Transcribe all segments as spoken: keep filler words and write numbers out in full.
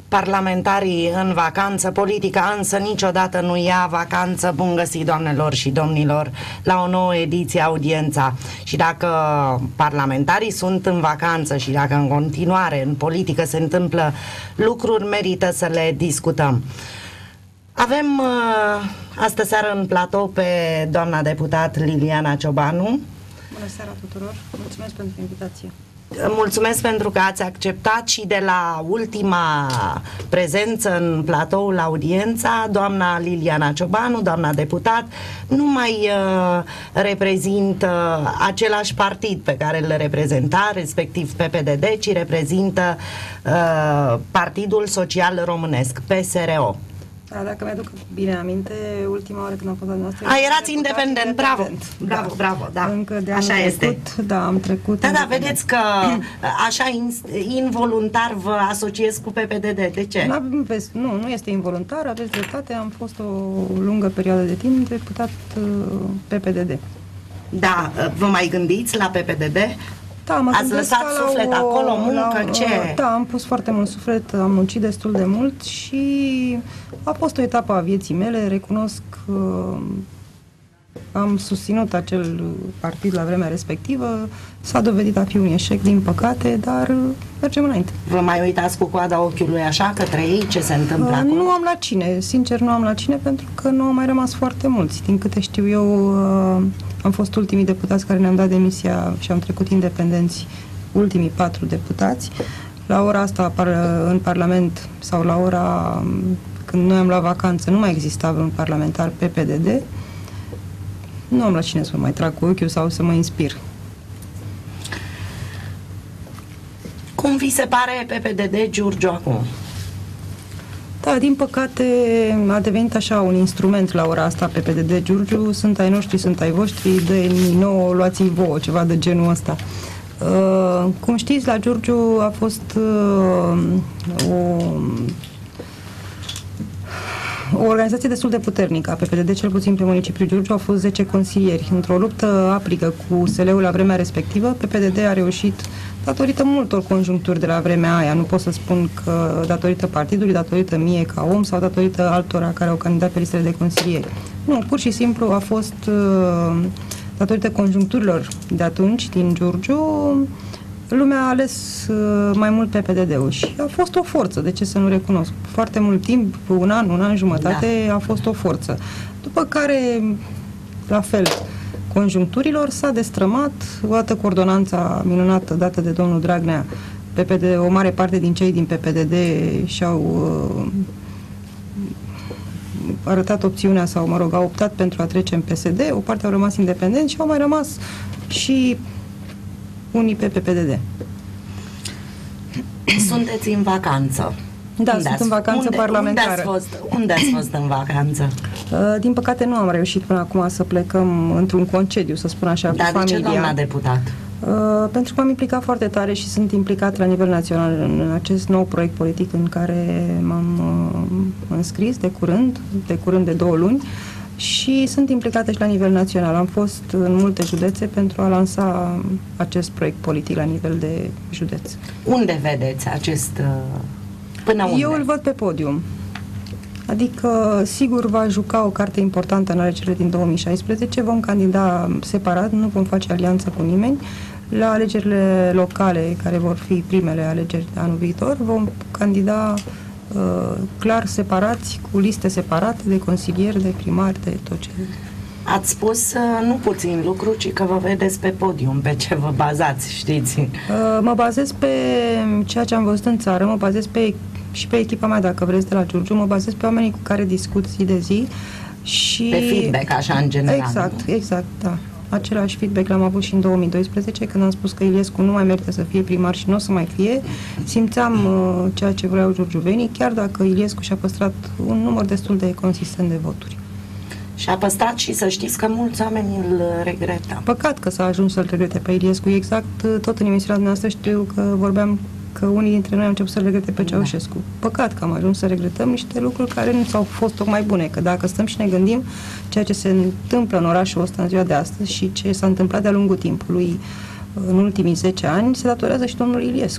Parlamentarii în vacanță, politica însă niciodată nu ia vacanță. Bun găsit, doamnelor și domnilor, la o nouă ediție Audiența. Și dacă parlamentarii sunt în vacanță și dacă în continuare în politică se întâmplă lucruri, merită să le discutăm. Avem uh, astă seară în platou pe doamna deputat Liliana Ciobanu. Bună seara tuturor, mulțumesc pentru invitație. Mulțumesc pentru că ați acceptat și de la ultima prezență în platoul Audiența, doamna Liliana Ciobanu, doamna deputat, nu mai uh, reprezintă același partid pe care îl reprezenta, respectiv P P D D, ci reprezintă uh, Partidul Social Românesc, P S R O. Da, dacă mi-aduc bine aminte, ultima oară când am fost la noastră... A, erați independent, independent, bravo, bravo, da. bravo, da. Încă de așa trecut, este. Da, am trecut... Da, da, vedeți că așa involuntar vă asociez cu P P D D, de ce? Nu, nu este involuntar, aveți dreptate, am fost o lungă perioadă de timp deputat P P D D. Da, vă mai gândiți la P P D D? Da, mă Ați lăsat suflet o, acolo, muncă, la, ce? Da, am pus foarte mult suflet, am muncit destul de mult și a fost o etapă a vieții mele, recunosc că am susținut acel partid la vremea respectivă, s-a dovedit a fi un eșec, din păcate, dar mergem înainte. Vă mai uitați cu coada ochiului așa către ei, ce se întâmplă uh, acolo? Nu am la cine, sincer nu am la cine, pentru că nu au mai rămas foarte mulți. Din câte știu eu, uh, am fost ultimii deputați care ne-am dat demisia și am trecut independenți, ultimii patru deputați. La ora asta, în Parlament, sau la ora când noi am luat vacanță, nu mai exista un parlamentar P P D D. Nu am la cine să mă mai trag cu ochiul sau să mă inspir. Cum vi se pare P P D D Giurgiu acum? Da, din păcate a devenit așa un instrument la ora asta P P D D Giurgiu, sunt ai noștri, sunt ai voștri, dă-i nouă, luați-i vouă, ceva de genul ăsta. Uh, cum știți, la Giurgiu a fost uh, o, o organizație destul de puternică a P P D D, cel puțin pe municipiul Giurgiu, au fost zece consilieri. Într-o luptă aprică cu S L-ul la vremea respectivă, P P D D a reușit, datorită multor conjuncturi de la vremea aia, nu pot să spun că datorită partidului, datorită mie ca om sau datorită altora care au candidat pe listele de consilieri. Nu, pur și simplu a fost datorită conjuncturilor de atunci din Giurgiu, lumea a ales mai mult P P D D-ul și a fost o forță, de ce să nu recunosc. Foarte mult timp, un an, un an jumătate, da. A fost o forță. După care, la fel, conjuncturilor s-a destrămat, o dată cu ordonanța minunată dată de domnul Dragnea, P P D, o mare parte din cei din P P D D și-au uh, arătat opțiunea sau, mă rog, au optat pentru a trece în P S D, o parte au rămas independenți și au mai rămas și unii pe P P D D. Sunteți în vacanță. Da, unde sunt ați, în vacanță unde, parlamentară. Unde ați, fost, unde ați fost în vacanță? Uh, din păcate nu am reușit până acum să plecăm într-un concediu, să spun așa, da, cu familia. De ce, doamna deputat? Uh, pentru că m-am implicat foarte tare și sunt implicat la nivel național în acest nou proiect politic în care m-am uh, înscris de curând, de curând de două luni, și sunt implicată și la nivel național. Am fost în multe județe pentru a lansa acest proiect politic la nivel de județ. Unde vedeți acest... Uh, până unde? Eu îl văd pe podium. Adică, sigur, va juca o carte importantă în alegerile din două mii șaisprezece, vom candida separat, nu vom face alianță cu nimeni. La alegerile locale, care vor fi primele alegeri de anul viitor, vom candida uh, clar separați, cu liste separate de consilieri, de primari, de tot ce... Ați spus uh, nu puțin lucru, ci că vă vedeți pe podium. Pe ce vă bazați, știți? Uh, mă bazez pe ceea ce am văzut în țară, mă bazez pe și pe echipa mea, dacă vreți, de la Giurgiu, mă bazez pe oamenii cu care discut zi de zi și... Pe feedback, așa, în general. Exact, exact, da. Același feedback l-am avut și în două mii doisprezece, când am spus că Iliescu nu mai merită să fie primar și nu o să mai fie. Simțeam uh, ceea ce vreau giurgiuvenii, chiar dacă Iliescu și-a păstrat un număr destul de consistent de voturi. Și a păstrat și să știți că mulți oameni îl regretă. Păcat că s-a ajuns să-l regrete pe Iliescu. Exact, tot în emisiunea noastră știu că vorbeam că unii dintre noi au început să regrete pe Ceaușescu. Păcat că am ajuns să regretăm niște lucruri care nu s-au fost tocmai bune, că dacă stăm și ne gândim ceea ce se întâmplă în orașul ăsta în ziua de astăzi și ce s-a întâmplat de-a lungul timpului în ultimii zece ani, se datorează și domnului Iliescu.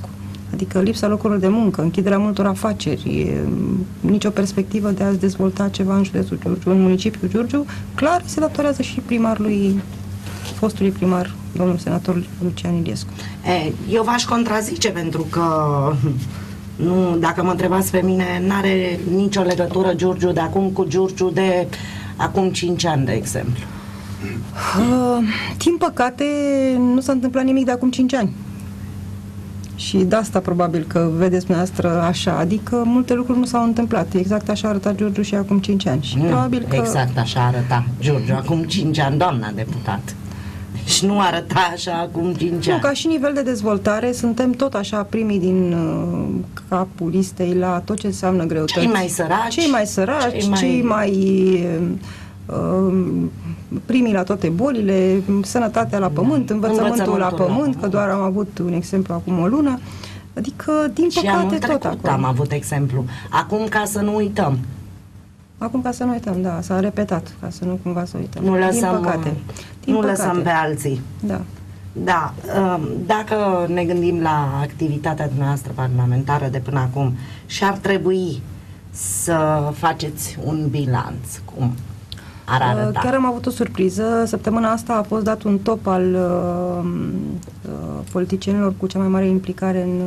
Adică lipsa locurilor de muncă, închiderea multor afaceri, nicio perspectivă de a dezvolta ceva în județul Giurgiu, în municipiul Giurgiu, clar se datorează și primarului, fostului primar, domnul senator Lucian Iliescu. E, eu v-aș contrazice pentru că nu, dacă mă întrebați pe mine, n-are nicio legătură Giurgiu de acum cu Giurgiu de acum cinci ani, de exemplu. Uh, din păcate, nu s-a întâmplat nimic de acum cinci ani. Și de asta probabil că vedeți dumneavoastră așa, adică multe lucruri nu s-au întâmplat. Exact așa arăta Giurgiu și acum cinci ani. Și nu, probabil că... exact așa arăta Giurgiu acum cinci ani, doamna deputat. Și nu arăta așa acum cinci ani. Nu, ca și nivel de dezvoltare, suntem tot așa primii din uh, capul listei la tot ce înseamnă greutăți. Cei mai săraci. Cei mai săraci, cei mai... Cei mai uh, primii la toate bolile, sănătatea la pământ, învățământul, învățământul la pământ, la că doar am avut un exemplu acum o lună. Adică, din și păcate, tot acolo. am avut exemplu. Acum, ca să nu uităm. Acum, ca să nu uităm, da, s-a repetat, ca să nu cumva să uităm. Nu lăsăm, din păcate. Din nu păcate. lăsăm pe alții. Da. Da. Dacă ne gândim la activitatea noastră parlamentară de până acum și ar trebui să faceți un bilanț, cum ar arăta? Chiar am avut o surpriză. Săptămâna asta a fost dat un top al uh, uh, politicienilor cu cea mai mare implicare în,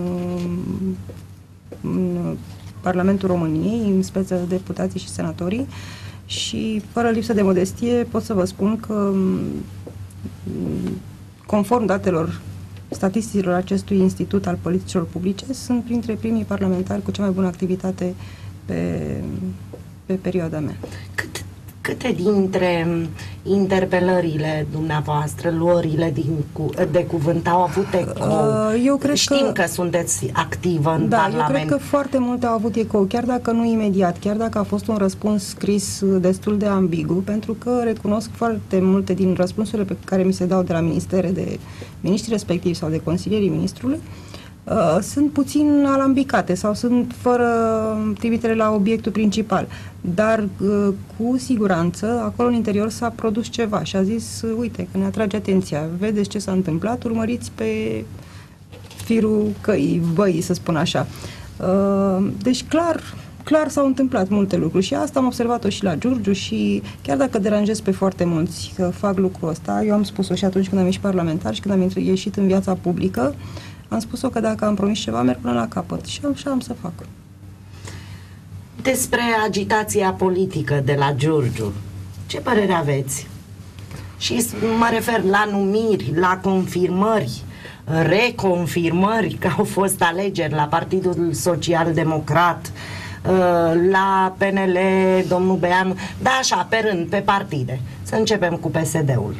în Parlamentul României, în speță deputații și senatorii, și fără lipsă de modestie pot să vă spun că, conform datelor statisticilor acestui institut al politicilor publice, sunt printre primii parlamentari cu cea mai bună activitate pe, pe perioada mea. Cât, câte dintre interpelările dumneavoastră, luările din, cu, de cuvânt au avut ecou? Eu cred Știm că, că sunteți activă în da, Parlament. eu cred că foarte multe au avut ecou, chiar dacă nu imediat, chiar dacă a fost un răspuns scris destul de ambigu, pentru că recunosc foarte multe din răspunsurile pe care mi se dau de la ministere, de miniștri respectivi sau de consilierii ministrului, Uh, sunt puțin alambicate sau sunt fără trimitere la obiectul principal, dar uh, cu siguranță acolo în interior s-a produs ceva și a zis, uh, uite, că ne atrage atenția, vedeți ce s-a întâmplat, urmăriți pe firul căii, băii, să spun așa. Uh, deci clar, clar s-au întâmplat multe lucruri și asta am observat-o și la Giurgiu și chiar dacă deranjez pe foarte mulți că fac lucrul ăsta, eu am spus-o și atunci când am ieșit parlamentar și când am ieșit în viața publică, am spus-o că dacă am promis ceva, merg până la capăt și așa am să fac. Despre agitația politică de la Giurgiu, ce părere aveți? Și mă refer la numiri, la confirmări, reconfirmări că au fost alegeri la Partidul Social Democrat, la P N L, domnul Beanu, da, așa, pe rând, pe partide. Să începem cu P S D-ul.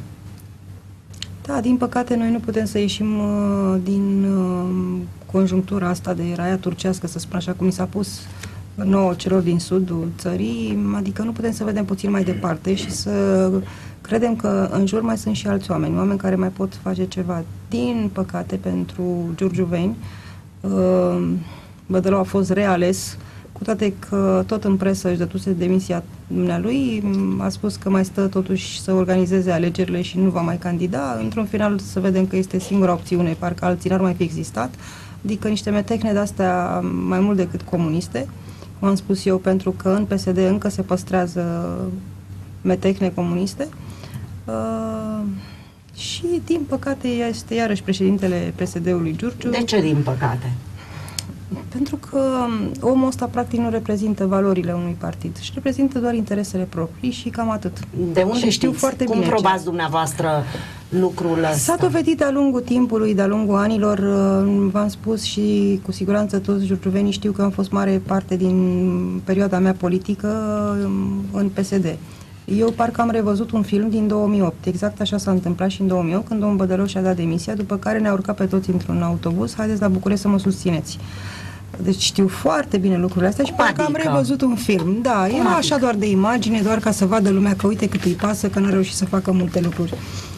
Da, din păcate noi nu putem să ieșim uh, din uh, conjunctura asta de raia turcească, să spun așa, cum mi s-a pus nouă celor din sudul țării, adică nu putem să vedem puțin mai departe și să credem că în jur mai sunt și alți oameni, oameni care mai pot face ceva. Din păcate, pentru giurgiuveni, uh, Bădălău a fost reales, cu toate că tot în presă își dătuse demisia dumnealui, a spus că mai stă totuși să organizeze alegerile și nu va mai candida. Într-un final să vedem că este singura opțiune, parcă alții n-ar mai fi existat, adică niște metehne de-astea mai mult decât comuniste, cum am spus eu, pentru că în P S D încă se păstrează metehne comuniste. Uh, și din păcate este iarăși președintele P S D-ului Giurgiu. De ce din păcate? Pentru că omul ăsta practic nu reprezintă valorile unui partid, și reprezintă doar interesele proprii și cam atât. De unde și știu știți? foarte Cum bine probați ce... dumneavoastră lucrul ăsta? S-a dovedit de-a lungul timpului, de-a lungul anilor, v-am spus și cu siguranță toți giurgiuvenii știu că am fost mare parte din perioada mea politică în P S D. Eu parcă am revăzut un film din două mii opt, exact așa s-a întâmplat și în două mii opt, când domnul Bădălău și-a dat demisia, după care ne-a urcat pe toți într-un autobuz, haideți la București să mă susțineți. Deci știu foarte bine lucrurile astea și Cum parcă adică? am revăzut un film. Da, Cum era adică? așa doar de imagine, doar ca să vadă lumea că uite cât îi pasă, că n-a reușit să facă multe lucruri.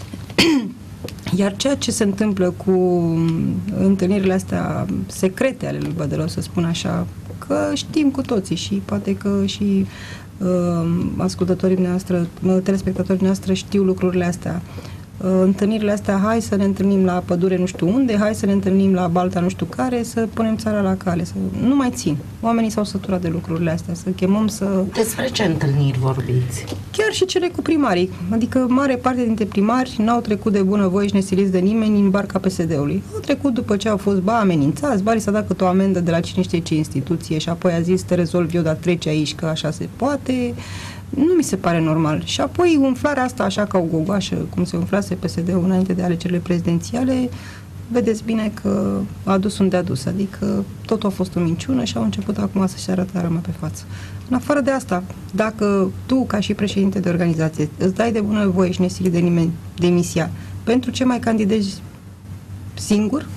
Iar ceea ce se întâmplă cu întâlnirile astea secrete ale lui Bădălău, să spun așa, că știm cu toții și poate că și uh, ascultătorii noastre, telespectatorii noastre știu lucrurile astea. întâlnirile astea, hai să ne întâlnim la pădure nu știu unde, hai să ne întâlnim la balta nu știu care, să punem țara la cale. Să... Nu mai țin. Oamenii s-au săturat de lucrurile astea, să chemăm să... Despre ce întâlniri vorbiți? Chiar și cele cu primarii. Adică mare parte dintre primari n-au trecut de bunăvoie și nesiliți de nimeni în barca P S D-ului. Au trecut după ce au fost, ba, amenințați, ba, li s-a dat câte o amendă de la cine știe ce instituție și apoi a zis, te rezolv eu, dar trece aici că așa se poate. Nu mi se pare normal. Și apoi umflarea asta așa ca o gogoașă, cum se umflase P S D-ul înainte de alegerile prezidențiale, vedeți bine că a adus unde a dus. Adică totul a fost o minciună și au început acum să-și arate arma pe față. În afară de asta, dacă tu, ca și președinte de organizație, îți dai de bunăvoie și nesili de nimeni demisia, pentru ce mai candidezi singur?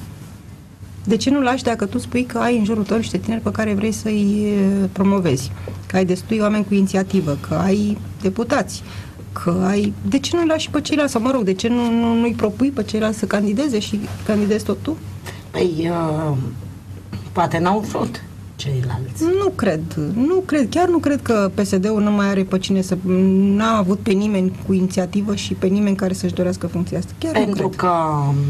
De ce nu lași dacă tu spui că ai în jurul tău niște tineri pe care vrei să-i promovezi? Că ai destui oameni cu inițiativă, că ai deputați, că ai... De ce nu lași pe ceilalți, sau mă rog, de ce nu, nu, nu-i propui pe ceilalți să candideze și candidezi tot tu? Păi, uh, poate n-au vrut ceilalți. Nu cred, nu cred, chiar nu cred că P S D-ul nu mai are pe cine să... N-a avut pe nimeni cu inițiativă și pe nimeni care să-și dorească funcția asta. Chiar Pentru nu cred. că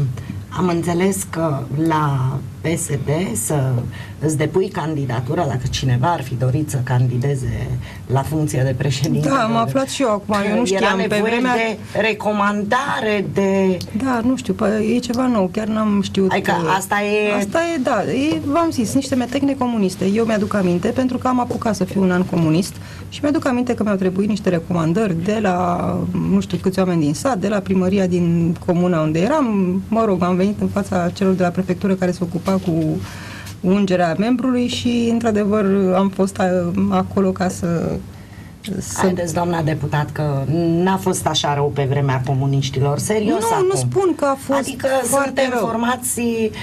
am înțeles că la P S D să îți depui candidatura, dacă cineva ar fi dorit să candideze la funcția de președinte. Da, am aflat și eu acum, eu nu știam. Era nevoie pe vremea... de recomandare, de... Da, nu știu, e ceva nou, chiar n-am știut. Adică că... asta e... Asta e, da, e, v-am zis, niște metecne comuniste. Eu mi-aduc aminte, pentru că am apucat să fiu un an comunist și mi-aduc aminte că mi-au trebuit niște recomandări de la, nu știu câți oameni din sat, de la primăria din comuna unde eram. Mă rog, am venit în fața celor de la prefectură care se ocupa cu ungerea membrului și, într-adevăr, am fost acolo ca să... Să... Haideți, doamna deputat, că n-a fost așa rău pe vremea comuniștilor, serios. Nu, acum. nu spun că a fost Adică foarte suntem rău. formați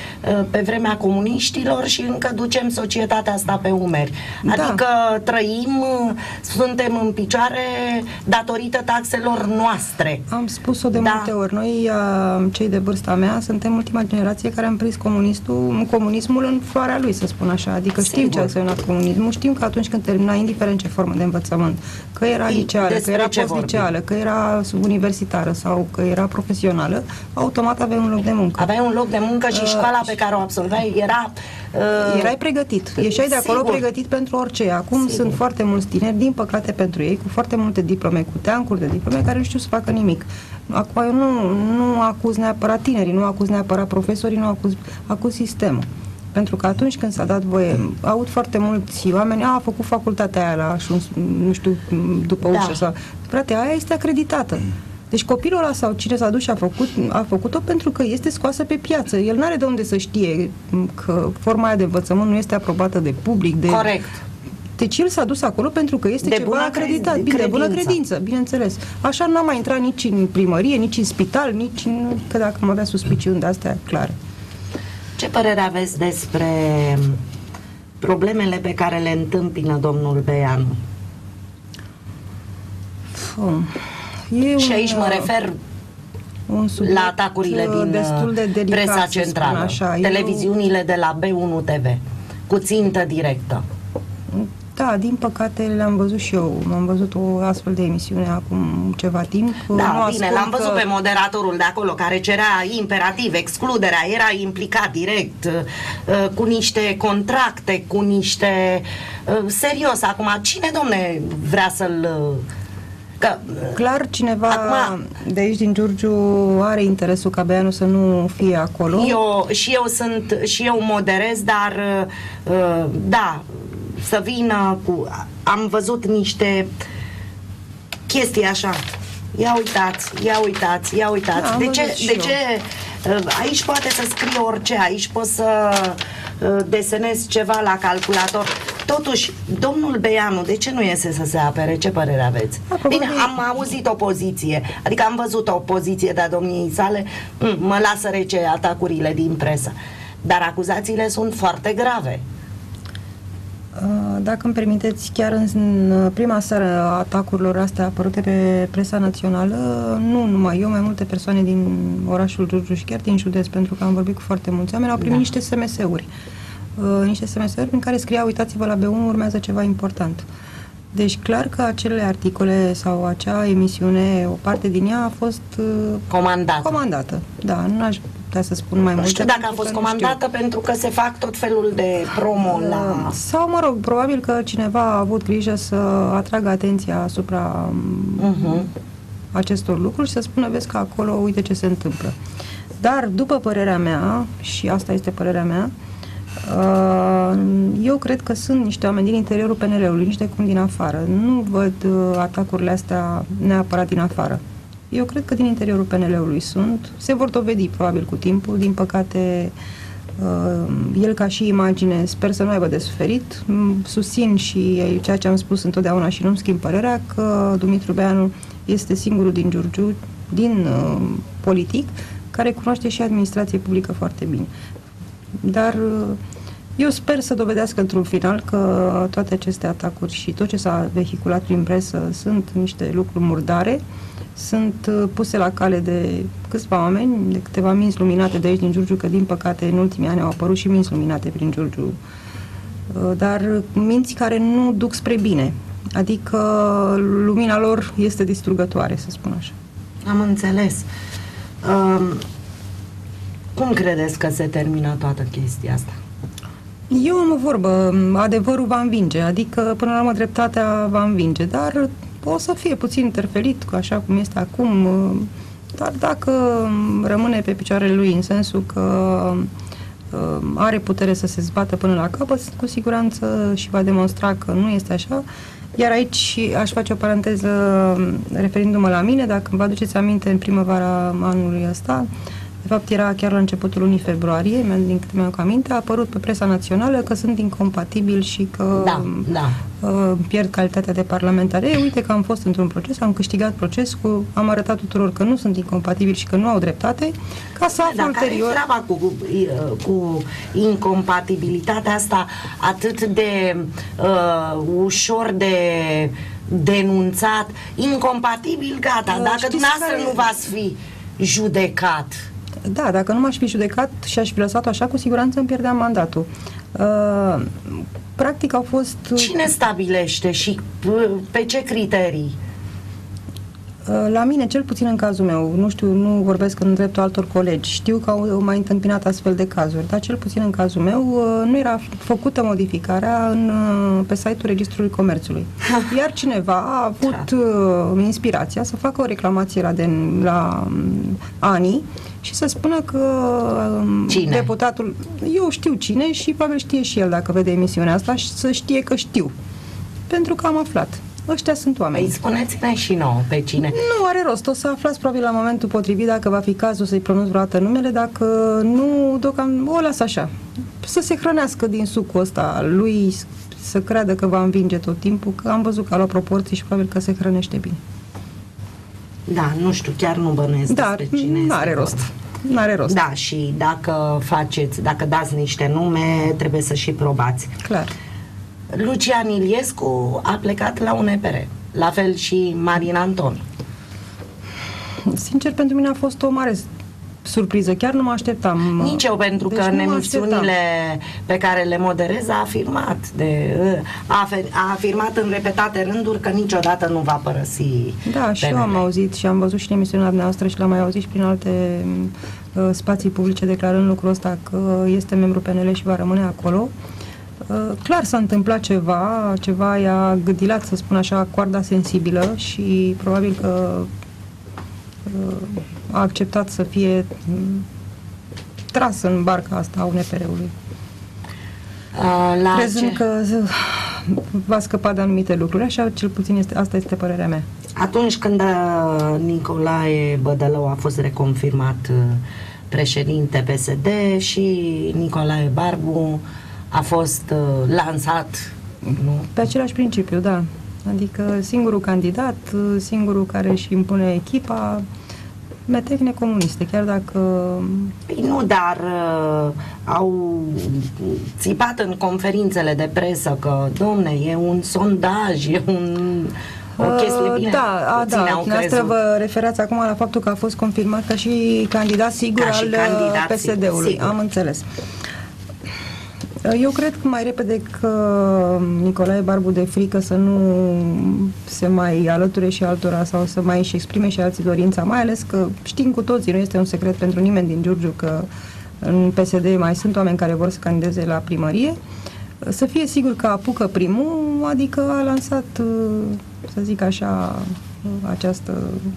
pe vremea comuniștilor și încă ducem societatea asta pe umeri. Adică da. trăim, suntem în picioare datorită taxelor noastre. Am spus-o de da. multe ori. Noi, cei de vârsta mea, suntem ultima generație care am prins comunistul, comunismul în floarea lui, să spun așa. Adică știm Sigur. ce a însemnat comunismul, știm că atunci când termina, indiferent ce formă de învățământ, că era liceală, că era postliceală, că era universitară sau că era profesională, automat aveai un loc de muncă. Aveai un loc de muncă și uh, școala pe care o absolveai era... Uh, erai pregătit. Ieșai de acolo sigur. pregătit pentru orice. Acum sigur. sunt foarte mulți tineri, din păcate pentru ei, cu foarte multe diplome, cu teancuri de diplome, care nu știu să facă nimic. Acum eu nu, nu acuz neapărat tinerii, nu acuz neapărat profesorii, nu acuz, acuz sistemul. Pentru că atunci când s-a dat voie, aud foarte mulți oameni, a, a făcut facultatea aia la, nu știu, după ușă da. sau... Frate, aia este acreditată. Deci copilul ăla sau cine s-a dus și a făcut, a făcut-o pentru că este scoasă pe piață. El n-are de unde să știe că forma aia de învățământ nu este aprobată de public. De... Corect. Deci el s-a dus acolo pentru că este de ceva acreditat. Cre- Bine, de bună credință, bineînțeles. Așa n-am mai intrat nici în primărie, nici în spital, nici în... că dacă am avea suspiciuni de astea, clare. Ce părere aveți despre problemele pe care le întâmpină domnul Beanu? E și aici un, mă refer un la atacurile din destul de delicat, presa centrală, așa. televiziunile Eu... de la B unu T V, cu țintă directă. Da, din păcate le-am văzut și eu. Am văzut o astfel de emisiune acum ceva timp. Da, nu bine, l-am văzut că... pe moderatorul de acolo care cerea imperativ excluderea, era implicat direct uh, cu niște contracte, cu niște... Uh, serios, acum, cine, domne, vrea să-l... Că, Clar, cineva acum, de aici din Giurgiu are interesul ca Beanu să nu fie acolo. Eu, și eu sunt, și eu moderez, dar uh, da, să vină cu... Am văzut niște chestii așa. Ia uitați, ia uitați, ia uitați. Da, de ce, de ce aici poate să scrie orice, aici poți să desenezi ceva la calculator. Totuși, domnul Beanu, de ce nu iese să se apere? Ce părere aveți? A, Bine, am auzit opoziție, adică am văzut o opoziție de-a domniei sale, mă lasă rece atacurile din presă. Dar acuzațiile sunt foarte grave. Dacă îmi permiteți, chiar în prima seară a atacurilor astea apărute pe presa națională, nu numai eu, mai multe persoane din orașul Giurgiu și chiar din județ, pentru că am vorbit cu foarte mulți oameni, au primit da. niște S M S-uri. Uh, niște S M S-uri în care scria, uitați-vă la B unu, urmează ceva important. Deci clar că acele articole sau acea emisiune, o parte din ea a fost uh, comandată. comandată. Da, nu aș putea să spun mai mult. Nu știu dacă a fost comandată pentru că se fac tot felul de promo la... Sau, mă rog, probabil că cineva a avut grijă să atragă atenția asupra uh-huh. acestor lucruri și să spună, vezi că acolo, uite ce se întâmplă. Dar, după părerea mea, și asta este părerea mea, eu cred că sunt niște oameni din interiorul P N L-ului, nici de cum din afară. Nu văd atacurile astea neapărat din afară. Eu cred că din interiorul P N L-ului sunt. Se vor dovedi probabil cu timpul. Din păcate, el ca și imagine sper să nu aibă de suferit. Susțin și ceea ce am spus întotdeauna și nu-mi schimb părerea, că Dumitru Beanu este singurul din Giurgiu, din uh, politic, care cunoaște și administrație publică foarte bine. Dar eu sper să dovedească într-un final că toate aceste atacuri și tot ce s-a vehiculat prin presă sunt niște lucruri murdare, sunt puse la cale de câțiva oameni, de câteva minți luminate de aici din Giurgiu, că din păcate în ultimii ani au apărut și minți luminate prin Giurgiu, dar minți care nu duc spre bine, adică lumina lor este distrugătoare, să spun așa. Am înțeles. Um... Cum credeți că se termină toată chestia asta? Eu am o vorbă, adevărul va învinge, adică până la urmă dreptatea va învinge, dar o să fie puțin interfelit, așa cum este acum, dar dacă rămâne pe picioarele lui în sensul că are putere să se zbată până la capăt, cu siguranță și va demonstra că nu este așa. Iar aici aș face o paranteză referindu-mă la mine, dacă vă aduceți aminte, în primăvara anului ăsta, de fapt era chiar la începutul lunii februarie, din câte mi-am aminte, a apărut pe presa națională că sunt incompatibili și că da, da. Uh, pierd calitatea de parlamentar. Ei, uite că am fost într-un proces, am câștigat procesul, am arătat tuturor că nu sunt incompatibili și că nu au dreptate, ca să aflu ulterior... Dar care e treaba cu, cu incompatibilitatea asta atât de uh, ușor de denunțat? Incompatibil, gata, uh, dacă dumneavoastră care... nu v-ați fi judecat. Da, dacă nu m-aș fi judecat și aș fi lăsat-o așa, cu siguranță îmi pierdeam mandatul. Uh, practic au fost... Cine stabilește și pe ce criterii? Uh, la mine, cel puțin în cazul meu, nu știu, nu vorbesc în dreptul altor colegi, știu că au mai întâmpinat astfel de cazuri, dar cel puțin în cazul meu uh, nu era făcută modificarea în, uh, pe site-ul Registrului Comerțului. Iar cineva a avut uh, inspirația să facă o reclamație la, de, la um, ANI și să spună că cine? Deputatul, eu știu cine și probabil știe și el dacă vede emisiunea asta și să știe că știu. Pentru că am aflat. Ăștia sunt oameni. Păi spuneți-ne și nouă pe cine. Nu are rost, o să aflați probabil la momentul potrivit dacă va fi cazul să-i pronunț vreodată numele, dacă nu, deocam o las așa. Să se hrănească din sucul ăsta lui, să creadă că va învinge tot timpul, că am văzut că a luat proporții și probabil că se hrănește bine. Da, nu știu, chiar nu bănuiesc Dar despre cine este. n-are rost. N-are rost. Da, și dacă faceți, dacă dați niște nume, trebuie să și probați. Clar. Lucian Iliescu a plecat la U N P R, la fel și Marin Anton. Sincer, pentru mine a fost o mare surpriză, chiar nu mă așteptam. Nici eu, pentru deci că în emisiunile pe care le moderez a afirmat, de, a, a afirmat în repetate rânduri că niciodată nu va părăsi Da, și P N L. eu am auzit și am văzut și în emisiunea noastră și l-am mai auzit și prin alte uh, spații publice declarând lucrul ăsta, că este membru P N L și va rămâne acolo. Uh, clar s-a întâmplat ceva, ceva i-a gâdilat, să spun așa, coarda sensibilă și probabil că uh, a acceptat să fie tras în barca asta a U N P R-ului. Uh, Crezând ce? că va scăpa de anumite lucruri, așa cel puțin este, asta este părerea mea. Atunci când Nicolae Bădălău a fost reconfirmat președinte P S D și Nicolae Barbu a fost lansat, nu? Pe același principiu, da. Adică singurul candidat, singurul care își impune echipa, metehne comuniste, chiar dacă... Păi nu, dar uh, au țipat în conferințele de presă că, domne, e un sondaj, e un... o chestie bine. Da, a, da. Dumneavoastră vă referați acum la faptul că a fost confirmat ca și candidat sigur ca și al candidat P S D-ului. sigur. Am înțeles. Eu cred că mai repede că Nicolae Barbu, de frică să nu se mai alăture și altora sau să mai își exprime și alții dorința, mai ales că știm cu toții, nu este un secret pentru nimeni din Giurgiu că în P S D mai sunt oameni care vor să candideze la primărie, să fie sigur că apucă primul, adică a lansat, să zic așa, această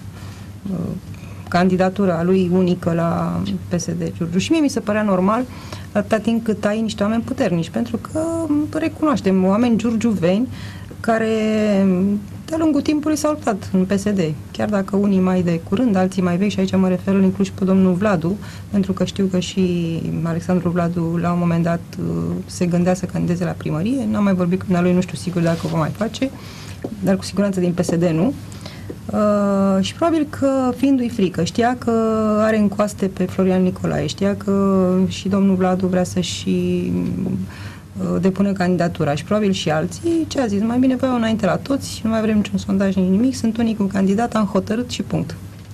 candidatură a lui unică la P S D Giurgiu. Și mie mi se părea normal atâta timp cât ai niște oameni puternici, pentru că recunoaștem oameni giurgiuveni care de-a lungul timpului s-au luptat în P S D, chiar dacă unii mai de curând, alții mai vechi, și aici mă refer în inclus și pe domnul Vladu, pentru că știu că și Alexandru Vladu la un moment dat se gândea să candideze la primărie, n-am mai vorbit cu lui, nu știu sigur dacă o va mai face, dar cu siguranță din P S D nu. Uh, și probabil că fiindu-i frică, știa că are în coaste pe Florian Nicolae, știa că și domnul Vladu vrea să-și uh, depună candidatura și probabil și alții, ce a zis, mai bine vreau înainte la toți, nu mai vrem niciun sondaj, nici nimic, sunt unicul candidat, am hotărât și punct.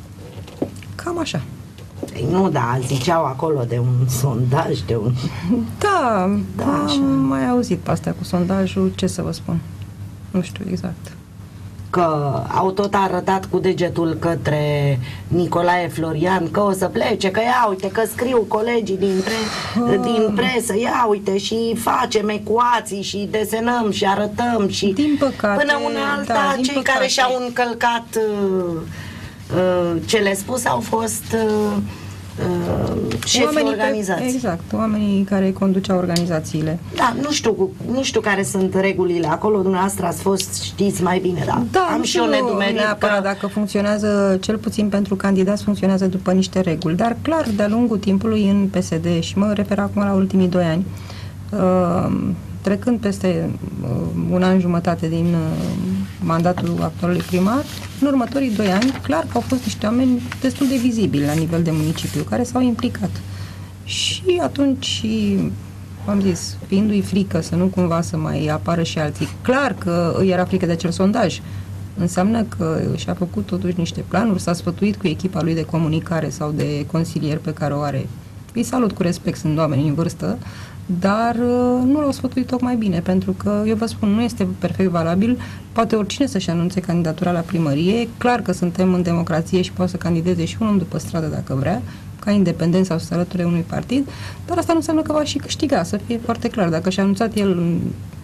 Cam așa. Ei, nu, da, ziceau acolo de un sondaj, de un... Da, da am așa. mai auzit pe astea cu sondajul, ce să vă spun, nu știu exact. Că au tot arătat cu degetul către Nicolae Florian că o să plece, că ia uite, că scriu colegii din, pre, din presă, ia uite și facem ecuații și desenăm și arătăm și din păcate, până una alta, da, cei păcate. care și-au încălcat uh, uh, cele spuse au fost uh, uh, șefii organizației. Exact, oamenii care conduceau organizațiile. Da, nu știu, nu știu care sunt regulile acolo, dumneavoastră ați fost, știți mai bine, da. Da, am nu și eu nedumerit că... dacă funcționează, cel puțin pentru candidați, funcționează după niște reguli, dar clar, de-a lungul timpului în P S D, și mă refer acum la ultimii doi ani, uh, trecând peste uh, un an jumătate din uh, mandatul actualului primar, în următorii doi ani, clar că au fost niște oameni destul de vizibili la nivel de municipiu, care s-au implicat. Și atunci, am zis, fiindu-i frică să nu cumva să mai apară și alții, clar că îi era frică de acel sondaj. Înseamnă că și-a făcut totuși niște planuri, s-a sfătuit cu echipa lui de comunicare sau de consilier pe care o are. Îi salut cu respect, sunt oameni în vârstă, dar nu l-au sfătuit tocmai bine, pentru că, eu vă spun, nu este perfect valabil, poate oricine să-și anunțe candidatura la primărie, clar că suntem în democrație și poate să candideze și un om după stradă dacă vrea, ca independent sau să se alăture unui partid, dar asta nu înseamnă că va și câștiga, să fie foarte clar. Dacă și-a anunțat el în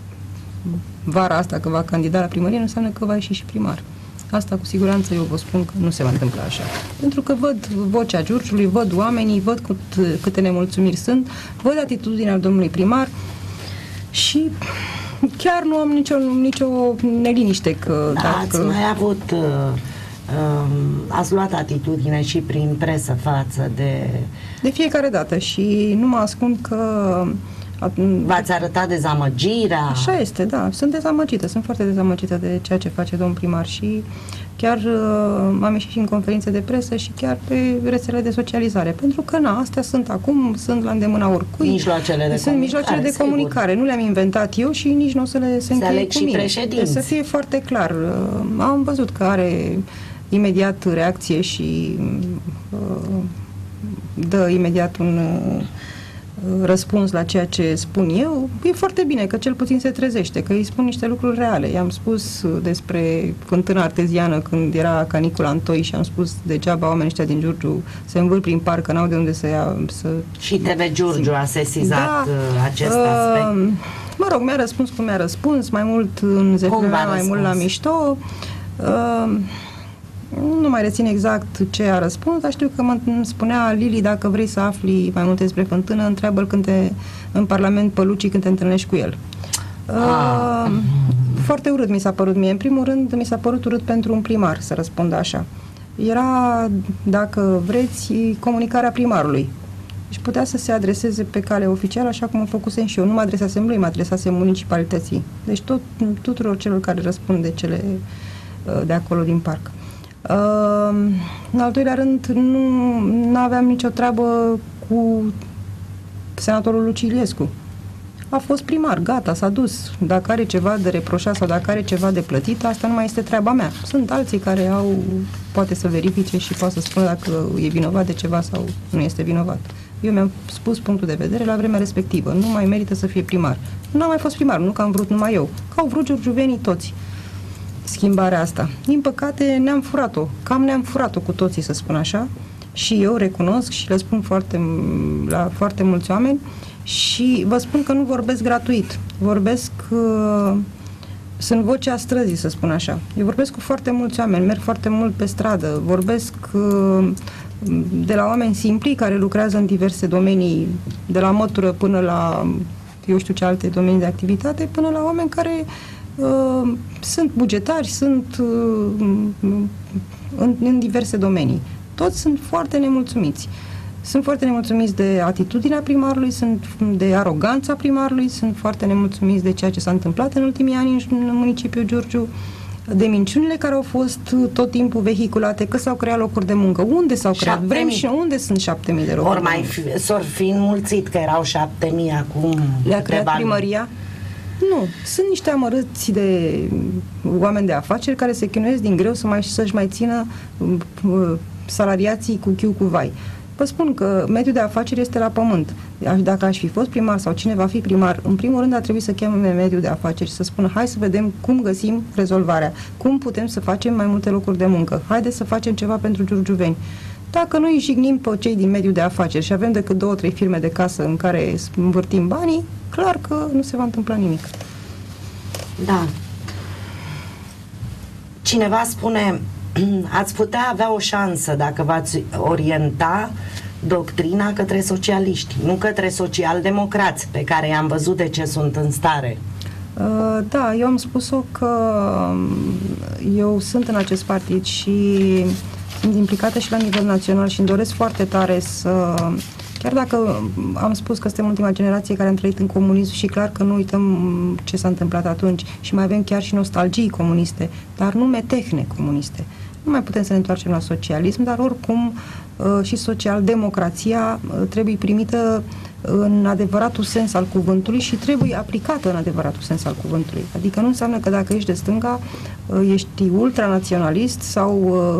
vara asta că va candida la primărie, nu înseamnă că va ieși și primar. Asta cu siguranță eu vă spun că nu se va întâmpla așa. Pentru că văd vocea Giurgiului, văd oamenii, văd cât, câte nemulțumiri sunt, văd atitudinea domnului primar și chiar nu am nicio, nicio neliniște că da, dacă... ați mai avut uh, uh, ați luat atitudine și prin presă față de... De fiecare dată și nu mă ascund că... V-ați arătat dezamăgirea? Așa este, da. Sunt dezamăgită, sunt foarte dezamăgită de ceea ce face domnul primar și chiar uh, am ieșit și în conferințe de presă și chiar pe rețelele de socializare. Pentru că, na, astea sunt acum, sunt la îndemâna oricui. Mijloacele de sunt comunicare, mijloacele de sigur. comunicare. Nu le-am inventat eu și nici nu o să le se încheie cu mine. Președinți. Să fie foarte clar. Uh, am văzut că are imediat reacție și uh, dă imediat un... Uh, răspuns la ceea ce spun eu, e foarte bine că cel puțin se trezește, că îi spun niște lucruri reale. I-am spus despre fântâna arteziană când era canicula în Toi și am spus degeaba oamenii ăștia din Giurgiu se învâr prin parc, că n-au de unde să ia... Să... Și T V Giurgiu a sesizat da, acest uh, aspect. Mă rog, mi-a răspuns cum mi-a răspuns, mai mult în zeflemea, mai mult la mișto. Uh, Nu mai rețin exact ce a răspuns, dar știu că mă spunea Lili, dacă vrei să afli mai multe despre fântână, întreabă-l când te, în Parlament pe Luci când te întâlnești cu el. Ah. Uh, foarte urât mi s-a părut mie. În primul rând, mi s-a părut urât pentru un primar să răspundă așa. Era, dacă vreți, comunicarea primarului. Și putea să se adreseze pe cale oficială, așa cum o făcusem și eu. Nu mă adresasem lui, mă adresasem municipalității. Deci tot, tuturor celor care răspund de cele de acolo din parc. Uh, în al doilea rând, nu aveam nicio treabă cu senatorul Luci Iliescu. A fost primar, gata, s-a dus. Dacă are ceva de reproșat sau dacă are ceva de plătit, asta nu mai este treaba mea. Sunt alții care au, poate să verifice și poate să spună dacă e vinovat de ceva sau nu este vinovat. Eu mi-am spus punctul de vedere la vremea respectivă. Nu mai merită să fie primar. Nu am mai fost primar, nu că am vrut numai eu. Că au vrut giurgiuvenii toți schimbarea asta. Din păcate ne-am furat-o. Cam ne-am furat-o cu toții, să spun așa. Și eu recunosc și le spun foarte, la foarte mulți oameni și vă spun că nu vorbesc gratuit. Vorbesc... Uh, sunt vocea străzii, să spun așa. Eu vorbesc cu foarte mulți oameni, merg foarte mult pe stradă, vorbesc uh, de la oameni simpli care lucrează în diverse domenii, de la mătură până la, eu știu ce alte domenii de activitate, până la oameni care uh, sunt bugetari, sunt uh, în, în diverse domenii. Toți sunt foarte nemulțumiți. Sunt foarte nemulțumiți de atitudinea primarului, sunt de aroganța primarului, sunt foarte nemulțumiți de ceea ce s-a întâmplat în ultimii ani în municipiul Giurgiu, de minciunile care au fost tot timpul vehiculate, că s-au creat locuri de muncă. Unde s-au creat? Vrem și unde sunt șapte mii de locuri? Ori mai fi, s-or fi înmulțit că erau șapte mii acum. Le-a creat bani. primăria? Nu. Sunt niște amărâți de oameni de afaceri care se chinuiesc din greu să mai, să-și mai țină uh, salariații cu chiu cu vai. Vă spun că mediul de afaceri este la pământ. Dacă aș fi fost primar sau cine va fi primar, în primul rând ar trebui să cheme mediul de afaceri și să spună hai să vedem cum găsim rezolvarea, cum putem să facem mai multe locuri de muncă, haideți să facem ceva pentru giurgiuveni. Dacă noi îi jignim pe cei din mediul de afaceri și avem decât două, trei firme de casă în care învârtim banii, clar că nu se va întâmpla nimic. Da. Cineva spune, ați putea avea o șansă dacă v-ați orienta doctrina către socialiști, nu către social-democrați, pe care i-am văzut de ce sunt în stare. Uh, da, eu am spus-o că eu sunt în acest partid și sunt implicată și la nivel național și îmi doresc foarte tare să... Chiar dacă am spus că suntem ultima generație care am trăit în comunism și clar că nu uităm ce s-a întâmplat atunci și mai avem chiar și nostalgii comuniste, dar nu metehne comuniste. Nu mai putem să ne întoarcem la socialism, dar oricum și social-democrația trebuie primită în adevăratul sens al cuvântului și trebuie aplicată în adevăratul sens al cuvântului. Adică nu înseamnă că dacă ești de stânga, ești ultranaționalist sau,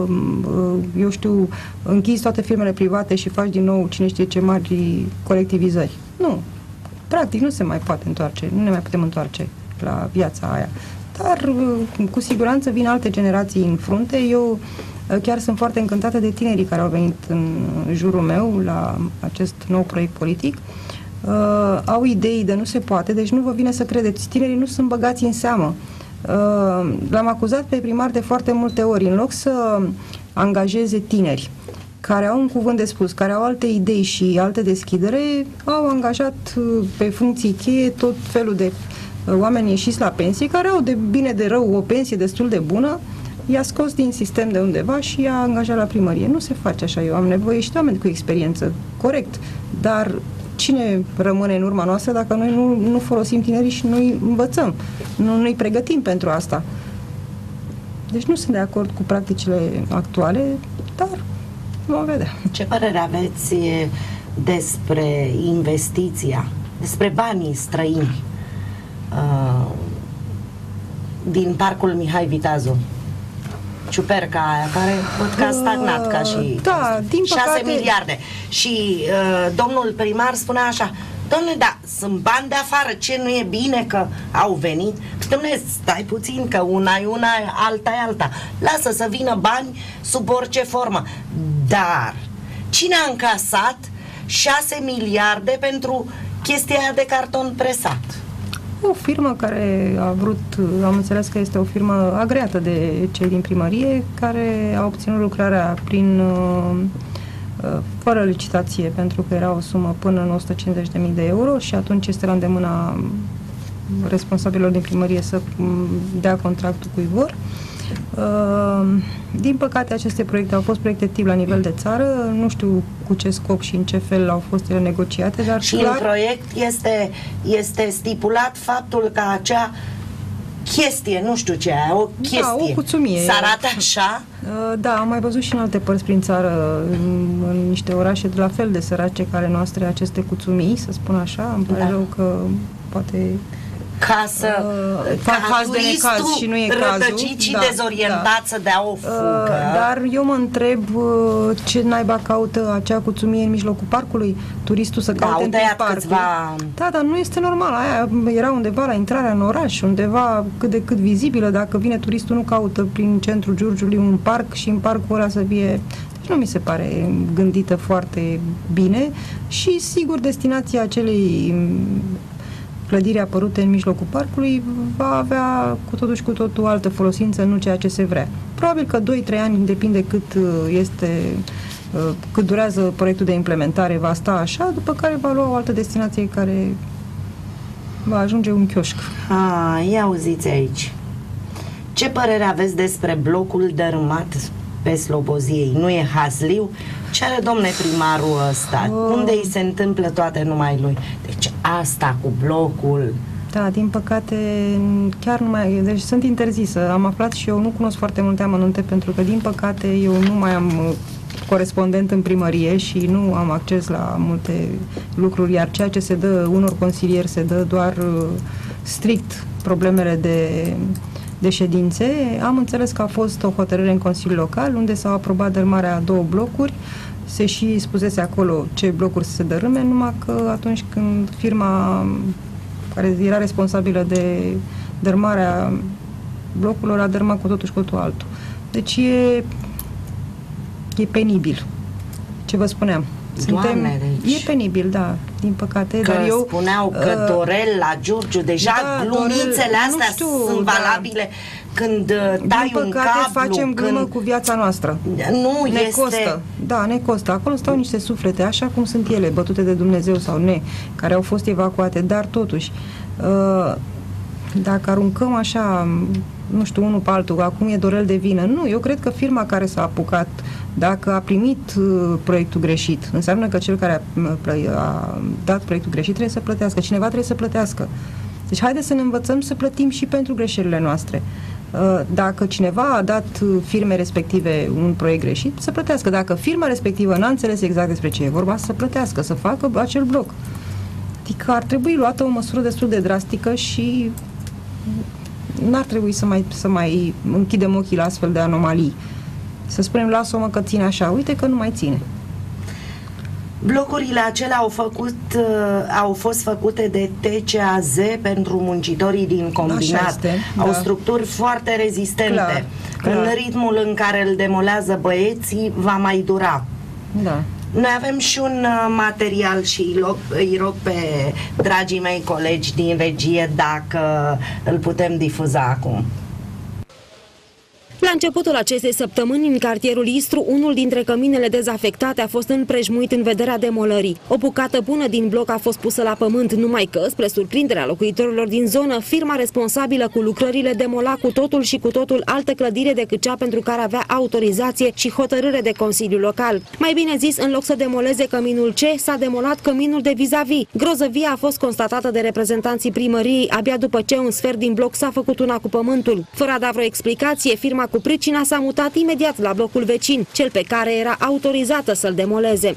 eu știu, închizi toate firmele private și faci din nou cine știe ce mari colectivizări. Nu. Practic nu se mai poate întoarce, nu ne mai putem întoarce la viața aia. Dar cu siguranță vin alte generații în frunte. Eu chiar sunt foarte încântată de tinerii care au venit în jurul meu la acest nou proiect politic. Uh, au idei de nu se poate, deci nu vă vine să credeți. Tinerii nu sunt băgați în seamă. Uh, l-am acuzat pe primar de foarte multe ori. În loc să angajeze tineri care au un cuvânt de spus, care au alte idei și alte deschidere, au angajat pe funcții cheie tot felul de oameni ieșiți la pensie, care au de bine de rău o pensie destul de bună, i-a scos din sistem de undeva și i-a angajat la primărie. Nu se face așa. Eu am nevoie și de oameni cu experiență, corect, dar cine rămâne în urma noastră dacă noi nu, nu folosim tinerii și nu îi învățăm, nu îi pregătim pentru asta? Deci nu sunt de acord cu practicile actuale, dar vom vedea. Ce părere aveți despre investiția, despre banii străini uh, din parcul Mihai Viteazu? Ciuperca aia, care văd că a stagnat ca și da, din păcate... șase miliarde. Și uh, domnul primar spunea așa, dom'le, da, sunt bani de afară, ce nu e bine că au venit? Dom'le, stai puțin, că una e una, alta e alta. Lasă să vină bani sub orice formă. Dar cine a încasat șase miliarde pentru chestia aia de carton presat? O firmă care a vrut, am înțeles că este o firmă agreată de cei din primărie, care a obținut lucrarea prin fără licitație, pentru că era o sumă până în o sută cincizeci de mii de euro și atunci este la îndemâna responsabililor din primărie să dea contractul cui vor. Din păcate, aceste proiecte au fost proiecte tip la nivel de țară, nu știu cu ce scop și în ce fel au fost ele negociate, dar și clar... în proiect este, este stipulat faptul că acea chestie, nu știu ce e, o chestie, da, o cuțumie, să arate așa? Da, am mai văzut și în alte părți prin țară, în, în niște orașe de la fel de sărace care noastre, aceste cuțumii, să spun așa, îmi pare da. rău că poate ca să uh, fac haz de necaz și nu e rătăcit și da, dezorientat da. să dea o fugă. Uh, dar eu mă întreb uh, ce naiba caută acea cuțumie în mijlocul parcului? Turistul să caute da, în parcul. Câțiva... Da, dar nu este normal. Aia era undeva la intrarea în oraș, undeva cât de cât vizibilă. Dacă vine turistul, nu caută prin centrul Giurgiului un parc și în parcul ăla să fie... Deci nu mi se pare gândită foarte bine și sigur destinația acelei clădiri apărute în mijlocul parcului va avea cu totul și cu totul altă folosință, nu ceea ce se vrea. Probabil că doi trei ani, depinde cât este, cât durează proiectul de implementare, va sta așa, după care va lua o altă destinație care va ajunge un chioșc. Ah, ia auziți aici. Ce părere aveți despre blocul dărâmat pe Sloboziei? Nu e hazliu? Ce are domne primarul ăsta? Oh. Unde îi se întâmplă toate numai lui? Deci asta cu blocul... Da, din păcate chiar nu mai... Deci sunt interzisă. Am aflat și eu, nu cunosc foarte multe amănunte pentru că din păcate eu nu mai am corespondent în primărie și nu am acces la multe lucruri, iar ceea ce se dă unor consilieri se dă doar strict problemele de... de ședințe. Am înțeles că a fost o hotărâre în Consiliul Local unde s-au aprobat dărâmarea a două blocuri. Se și spusese acolo ce blocuri să se dărâme, numai că atunci când firma care era responsabilă de dărâmarea blocurilor a dărâmat cu totul și cu totul altul. Deci e, e penibil. Ce vă spuneam. Suntem, Doamne, deci... E penibil, da, din păcate. Că dar eu, spuneau că uh, Dorel la Giurgiu, deja da, glumițele Dorel, astea știu, sunt da. valabile când tai din un păcate cablu. facem glumă când... cu viața noastră. Nu ne este... costă. Da, ne costă. Acolo stau niște suflete, așa cum sunt ele, bătute de Dumnezeu sau ne, care au fost evacuate, dar totuși, uh, dacă aruncăm așa, nu știu, unul pe altul, acum e Dorel de vină. Nu, eu cred că firma care s-a apucat, dacă a primit uh, proiectul greșit, înseamnă că cel care a, a dat proiectul greșit trebuie să plătească. Cineva trebuie să plătească. Deci haideți să ne învățăm să plătim și pentru greșelile noastre. Uh, dacă cineva a dat firme respective un proiect greșit, să plătească. Dacă firma respectivă n-a înțeles exact despre ce e vorba, să plătească, să facă acel bloc. Adică ar trebui luată o măsură destul de drastică și n-ar trebui să mai, să mai închidem ochii la astfel de anomalii. Să spunem, lasă-o mă că ține așa, uite că nu mai ține. Blocurile acelea au, făcut, uh, au fost făcute de T C A Z pentru muncitorii din combinat. Este, au da. structuri foarte rezistente. Clar, clar. În ritmul în care îl demolează băieții va mai dura. Da. Noi avem și un uh, material și îi rog, îi rog pe dragii mei colegi din regie dacă îl putem difuza acum. La începutul acestei săptămâni, în cartierul Istru, unul dintre căminele dezafectate a fost împrejmuit în vederea demolării. O bucată bună din bloc a fost pusă la pământ, numai că, spre surprinderea locuitorilor din zonă, firma responsabilă cu lucrările demola cu totul și cu totul altă clădire decât cea pentru care avea autorizație și hotărâre de Consiliul Local. Mai bine zis, în loc să demoleze căminul C, s-a demolat căminul de vis-a-vis. Grozăvia a fost constatată de reprezentanții primăriei abia după ce un sfert din bloc s-a făcut una cu pământul. Fără a da vreo explicație, firma cu pricina s-a mutat imediat la blocul vecin, cel pe care era autorizată să-l demoleze.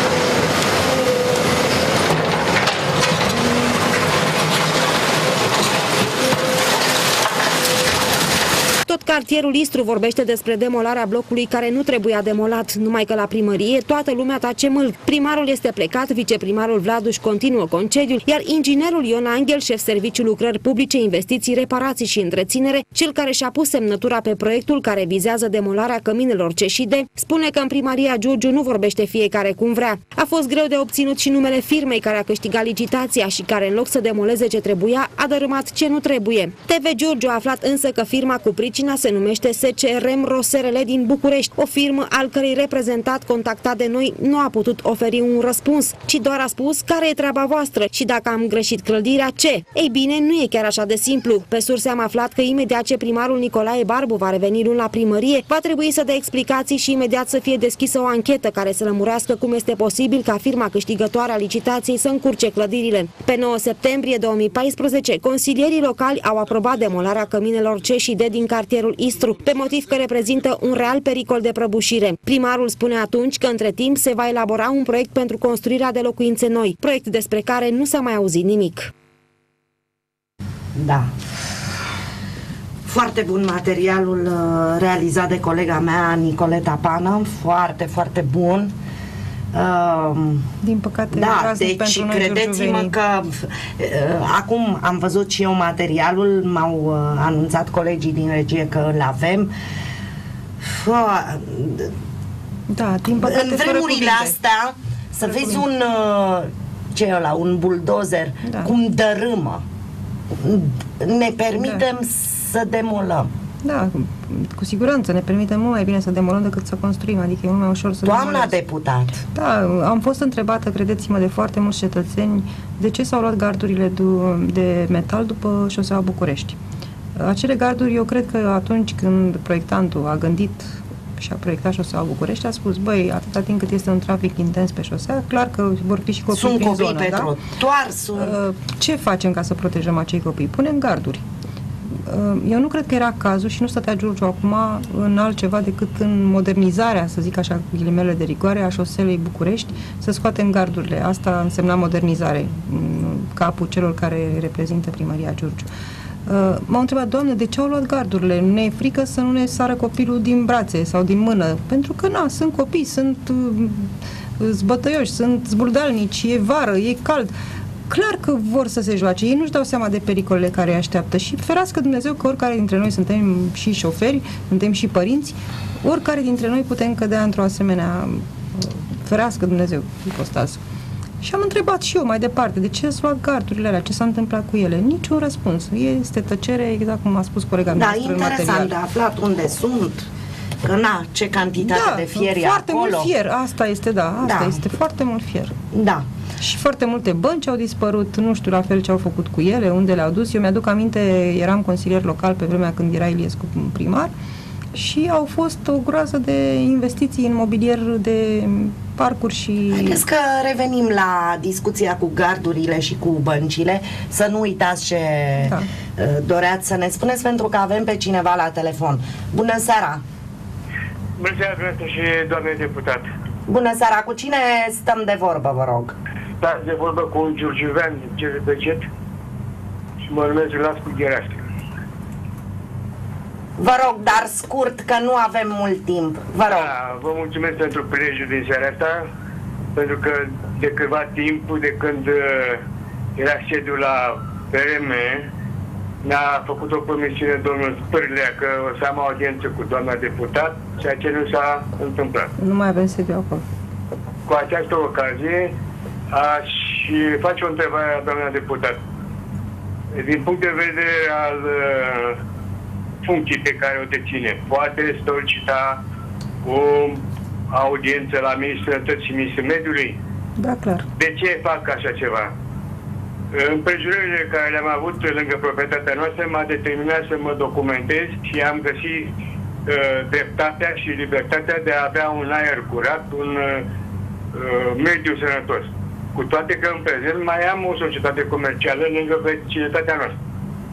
Tot cartierul Istru vorbește despre demolarea blocului care nu trebuia demolat, numai că la primărie toată lumea tace mâlc. Primarul este plecat, viceprimarul Vladuș continuă concediul, iar inginerul Ion Angel, șef serviciu lucrări publice, investiții, reparații și întreținere, cel care și-a pus semnătura pe proiectul care vizează demolarea căminelor C și D, spune că în primăria Giurgiu nu vorbește fiecare cum vrea. A fost greu de obținut și numele firmei care a câștigat licitația și care, în loc să demoleze ce trebuia, a dărâmat ce nu trebuie. T V Giurgiu a aflat însă că firma cu pricina se numește S C R M Roserele din București, o firmă al cărei reprezentat contactat de noi nu a putut oferi un răspuns, ci doar a spus care e treaba voastră și dacă am greșit clădirea, ce? Ei bine, nu e chiar așa de simplu. Pe surse am aflat că imediat ce primarul Nicolae Barbu va reveni luni la primărie, va trebui să dea explicații și imediat să fie deschisă o anchetă care să lămurească cum este posibil ca firma câștigătoare a licitației să încurce clădirile. Pe nouă septembrie două mii paisprezece, consilierii locali au aprobat demolarea căminelor C și D din cartierul Istru, pe motiv că reprezintă un real pericol de prăbușire. Primarul spune atunci că între timp se va elabora un proiect pentru construirea de locuințe noi, proiect despre care nu s-a mai auzit nimic. Da. Foarte bun materialul uh, realizat de colega mea, Nicoleta Pană, foarte, foarte bun. Uh, Din păcate, da, deci credeți-mă că uh, acum am văzut și eu materialul, m-au uh, anunțat colegii din regie că îl avem. Uh, da, din păcate, în vremurile astea, să fără vezi cuvinte. un uh, ce e ăla, un buldozer, da. cum dărâmă. Ne permitem da. să demolăm. Da, cu siguranță ne permite mult mai bine să demolăm decât să construim, adică e mult mai ușor să Doamna demolăm. deputat! Da, am fost întrebată, credeți-mă, de foarte mulți cetățeni de ce s-au luat gardurile de metal după șoseaua București. Acele garduri, eu cred că atunci când proiectantul a gândit și a proiectat șoseaua București, a spus, băi, atâta timp cât este un trafic intens pe șosea, clar că vor fi și copii sunt prin copii zonă, pe da? trotuar, sunt... Ce facem ca să protejăm acei copii? Punem garduri. Eu nu cred că era cazul și nu stătea Giurgiu acum în altceva decât în modernizarea, să zic așa, cu ghilimele de rigoare, a șoselei București, să scoatem gardurile. Asta însemna modernizare în capul celor care reprezintă primăria Giurgiu. M-au întrebat, Doamne, de ce au luat gardurile? Nu ne e frică să nu ne sară copilul din brațe sau din mână? Pentru că, na, sunt copii, sunt zbătăioși, sunt zburdalnici, e vară, e cald. Clar că vor să se joace. Ei nu-și dau seama de pericolele care îi așteaptă și ferească Dumnezeu că oricare dintre noi suntem și șoferi, suntem și părinți, oricare dintre noi putem cădea într-o asemenea, ferească Dumnezeu, ipostază. Și am întrebat și eu mai departe, de ce ați luat gardurile alea, ce s-a întâmplat cu ele? Niciun răspuns. Este tăcere, exact cum a spus colega mea. Da, interesant de aflat unde sunt, că na, ce cantitate da, de fier e foarte acolo. mult fier, asta este, da, asta da. este foarte mult fier. Da. Și foarte multe bănci au dispărut, nu știu la fel ce au făcut cu ele, unde le-au dus. Eu mi-aduc aminte, eram consilier local pe vremea când era Iliescu primar și au fost o groază de investiții în mobilier de parcuri și... Haideți că revenim la discuția cu gardurile și cu băncile, să nu uitați ce da. doreați să ne spuneți, pentru că avem pe cineva la telefon. Bună seara! Bună seara, dumneavoastră și doamne deputat! Bună seara! Cu cine stăm de vorbă, vă rog? Da, de vorbă cu un giurgiuvean ce Băcet și mă numesc Lascu Gherească. Vă rog, dar scurt, că nu avem mult timp. Vă rog. Da, vă mulțumesc pentru prilejul din seara asta, pentru că de câtva timp, de când uh, era sediul la P R M, ne-a făcut o promisiune domnul Spârlea că o să am audiență cu doamna deputat, ceea ce nu s-a întâmplat. Nu mai avem sediu acolo. Cu această ocazie aș face o întrebare la doamna deputat. Din punct de vedere al uh, funcției pe care o deține, poate solicita o audiență la Ministrul Sănătății și Ministrul Mediului? Da, clar. De ce fac așa ceva? Împrejurările care le-am avut lângă proprietatea noastră m-a determinat să mă documentez și am găsit uh, dreptatea și libertatea de a avea un aer curat, un uh, mediu sănătos. Cu toate că în prezent mai am o societate comercială lângă vecinătatea noastră.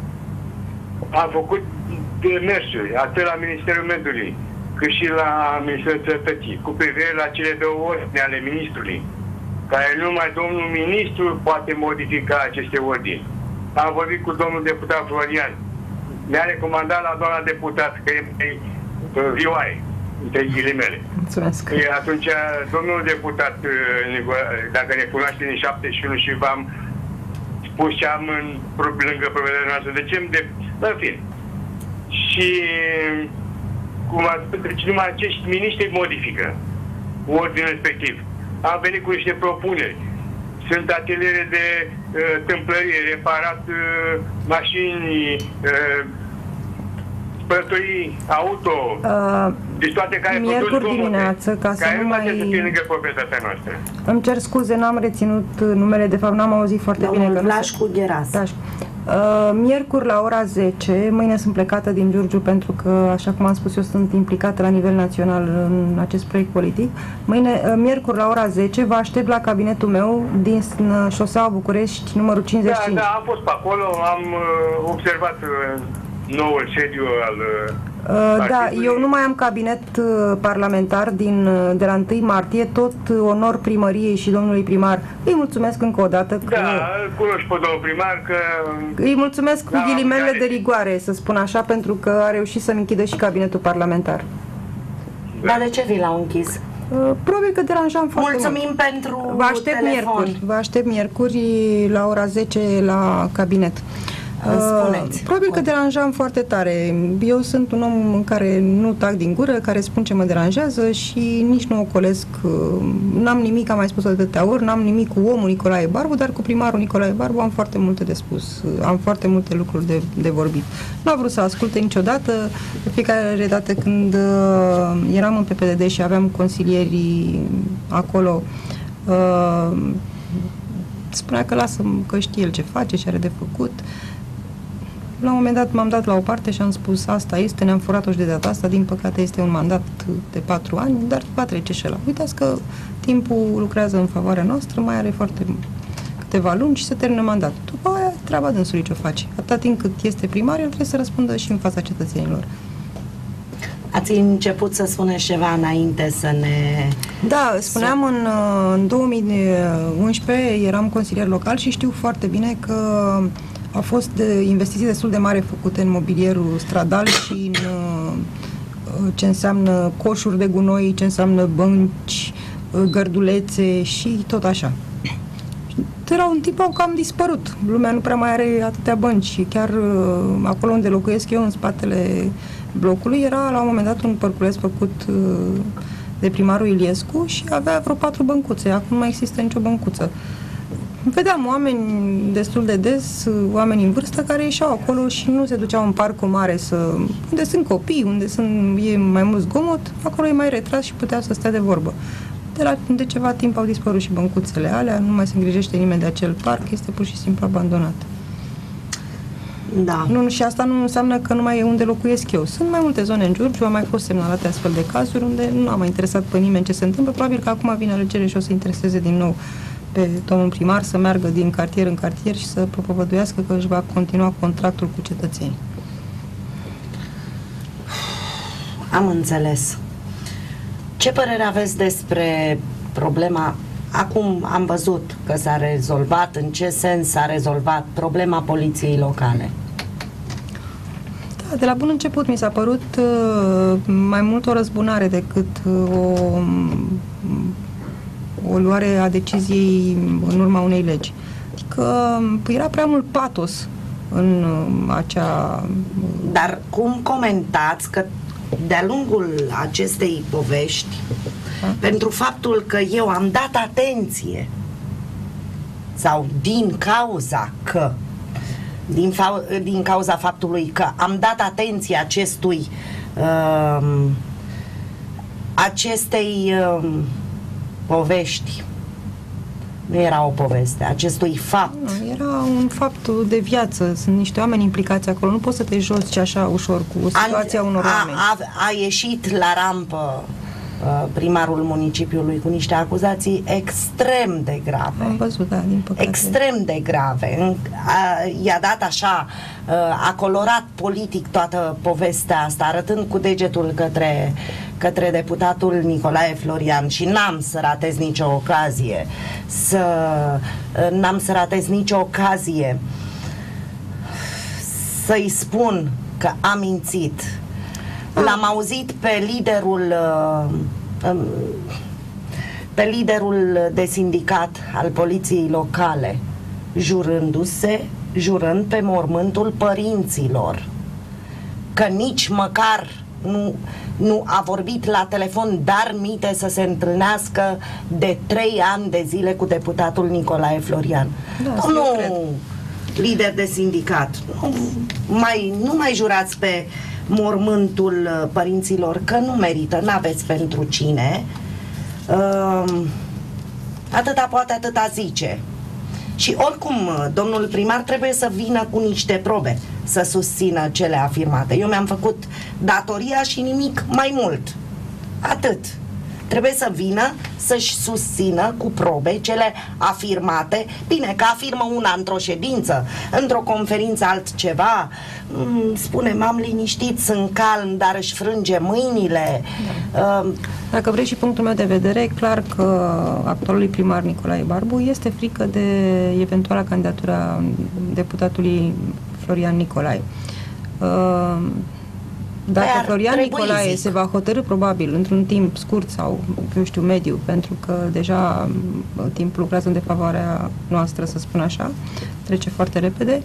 Am făcut demersuri, atât la Ministerul Mediului, cât și la Ministerul Sănătății, cu privire la cele două ordine ale Ministrului, care numai domnul ministru poate modifica aceste ordini. Am vorbit cu domnul deputat Florian. Mi-a recomandat la doamna deputat că e mai vioaie, între ghilimele. Mulțumesc. Atunci, domnul deputat, dacă ne cunoaște din șaptezeci și unu și v-am spus ce am în, lângă proprietatea noastră, de ce îmi de... În fine. Și cum a spus, deci numai acești miniștri modifică ordinul respectiv. Am venit cu niște propuneri. Sunt ateliere de uh, tâmplărie, reparat uh, mașini, uh, spărătorii auto, uh, deci toate care miercuri dimineață, ca să care nu mai... să fie lângă proprietatea noastră. Îmi cer scuze, n-am reținut numele, de fapt n-am auzit foarte Domnul bine. Domnul Vlașcu Gherească. Uh, miercuri la ora zece, mâine sunt plecată din Giurgiu pentru că, așa cum am spus eu, sunt implicată la nivel național în acest proiect politic. Mâine, uh, miercuri la ora zece, vă aștept la cabinetul meu din uh, șoseaua București, numărul cincizeci și cinci. Da, da, am fost pe acolo, am uh, observat uh, noul sediu al... Uh, Da, eu nu mai am cabinet parlamentar din, de la întâi martie, tot onor primăriei și domnului primar. Îi mulțumesc încă o dată că... Da, îl cunoști pe domnul primar că... Îi mulțumesc cu da, ghilimele care... de rigoare, să spun așa, pentru că a reușit să-mi închidă și cabinetul parlamentar. Da. Dar de ce vi l-au închis? Probabil că deranjam foarte mult. Mulțumim pentru Vă aștept telefon. miercuri. Vă aștept miercuri la ora zece la cabinet. Spuneți. Probabil că deranjam foarte tare. Eu sunt un om în care nu tac din gură, care spun ce mă deranjează și nici nu ocolesc. N-am nimic, am mai spus de atâtea ori, n-am nimic cu omul Nicolae Barbu, dar cu primarul Nicolae Barbu am foarte multe de spus. Am foarte multe lucruri de, de vorbit. Nu a vrut să asculte niciodată. De fiecare dată când uh, eram în P P D D și aveam consilieri acolo, uh, spunea că lasă, că știe el ce face, ce are de făcut. La un moment dat m-am dat la o parte și am spus asta este, ne-am furat-o și de data asta, din păcate este un mandat de patru ani, dar va trece și ăla. Uitați că timpul lucrează în favoarea noastră, mai are foarte câteva luni și se termină mandatul. După aia, treaba dânsului ce o face. Atâta timp cât este primar, el trebuie să răspundă și în fața cetățenilor. Ați început să spuneți ceva înainte să ne... Da, spuneam în, în două mii unsprezece eram consilier local și știu foarte bine că au fost de investiții destul de mari făcute în mobilierul stradal și în ce înseamnă coșuri de gunoi, ce înseamnă bănci, gărdulețe și tot așa. Era un tip au cam dispărut. Lumea nu prea mai are atâtea bănci. Chiar acolo unde locuiesc eu, în spatele blocului, era la un moment dat un parculeț făcut de primarul Iliescu și avea vreo patru băncuțe. Acum nu mai există nicio băncuță. Vedeam oameni destul de des, oameni în vârstă, care ieșeau acolo și nu se duceau în parcul mare să... unde sunt copii, unde sunt, e mai mult zgomot, acolo e mai retras și puteau să stea de vorbă. De, la, de ceva timp au dispărut și băncuțele alea, nu mai se îngrijește nimeni de acel parc, este pur și simplu abandonat. Da. Nu, și asta nu înseamnă că nu mai e unde locuiesc eu. Sunt mai multe zone în Giurgiu, au mai fost semnalate astfel de cazuri unde nu a mai interesat pe nimeni ce se întâmplă. Probabil că acum vine alegere și o să intereseze din nou pe domnul primar să meargă din cartier în cartier și să propovăduiască că își va continua contractul cu cetățenii. Am înțeles. Ce părere aveți despre problema? Acum am văzut că s-a rezolvat, în ce sens s-a rezolvat problema poliției locale? Da, de la bun început mi s-a părut uh, mai mult o răzbunare decât uh, o, o luare a deciziei în urma unei legi. Adică era prea mult patos în uh, acea... Dar cum comentați că de-a lungul acestei povești, da, pentru faptul că eu am dat atenție sau din cauza că din, fa- din cauza faptului că am dat atenție acestui uh, acestei uh, povești, nu era o poveste, acestui fapt. Nu, era un fapt de viață, sunt niște oameni implicați acolo, nu poți să te joci așa ușor cu situația unor a, oameni. A, a ieșit la rampă uh, primarul municipiului cu niște acuzații extrem de grave. Am văzut, da, din păcate. Extrem de grave. A, i-a dat așa, uh, a colorat politic toată povestea asta, arătând cu degetul către către deputatul Nicolae Florian și n-am să ratez nicio ocazie să n-am să ratez nicio ocazie să-i spun că a mințit. L-am auzit pe liderul pe liderul de sindicat al poliției locale jurându-se, jurând pe mormântul părinților că nici măcar nu nu a vorbit la telefon, dar mite să se întâlnească de trei ani de zile cu deputatul Nicolae Florian. Da, nu, lider de sindicat, nu mai, nu mai jurați pe mormântul părinților, că nu merită, n-aveți pentru cine. Uh, atâta poate, atâta zice. Și oricum, domnul primar trebuie să vină cu niște probe să susțină cele afirmate. Eu mi-am făcut datoria și nimic mai mult. Atât. trebuie să vină să-și susțină cu probe cele afirmate. Bine, că afirmă una într-o ședință, într-o conferință altceva, spune, m-am liniștit, sunt calm, dar își frânge mâinile. Da. Uh, Dacă vrei și punctul meu de vedere, e clar că actualului primar Nicolae Barbu este frică de eventuala candidatura deputatului Florian Nicolae. Uh, Dacă Dar Florian Nicolae zic. se va hotărî probabil într-un timp scurt sau, eu știu, mediu, pentru că deja timpul lucrează în defavoarea noastră, să spun așa, trece foarte repede,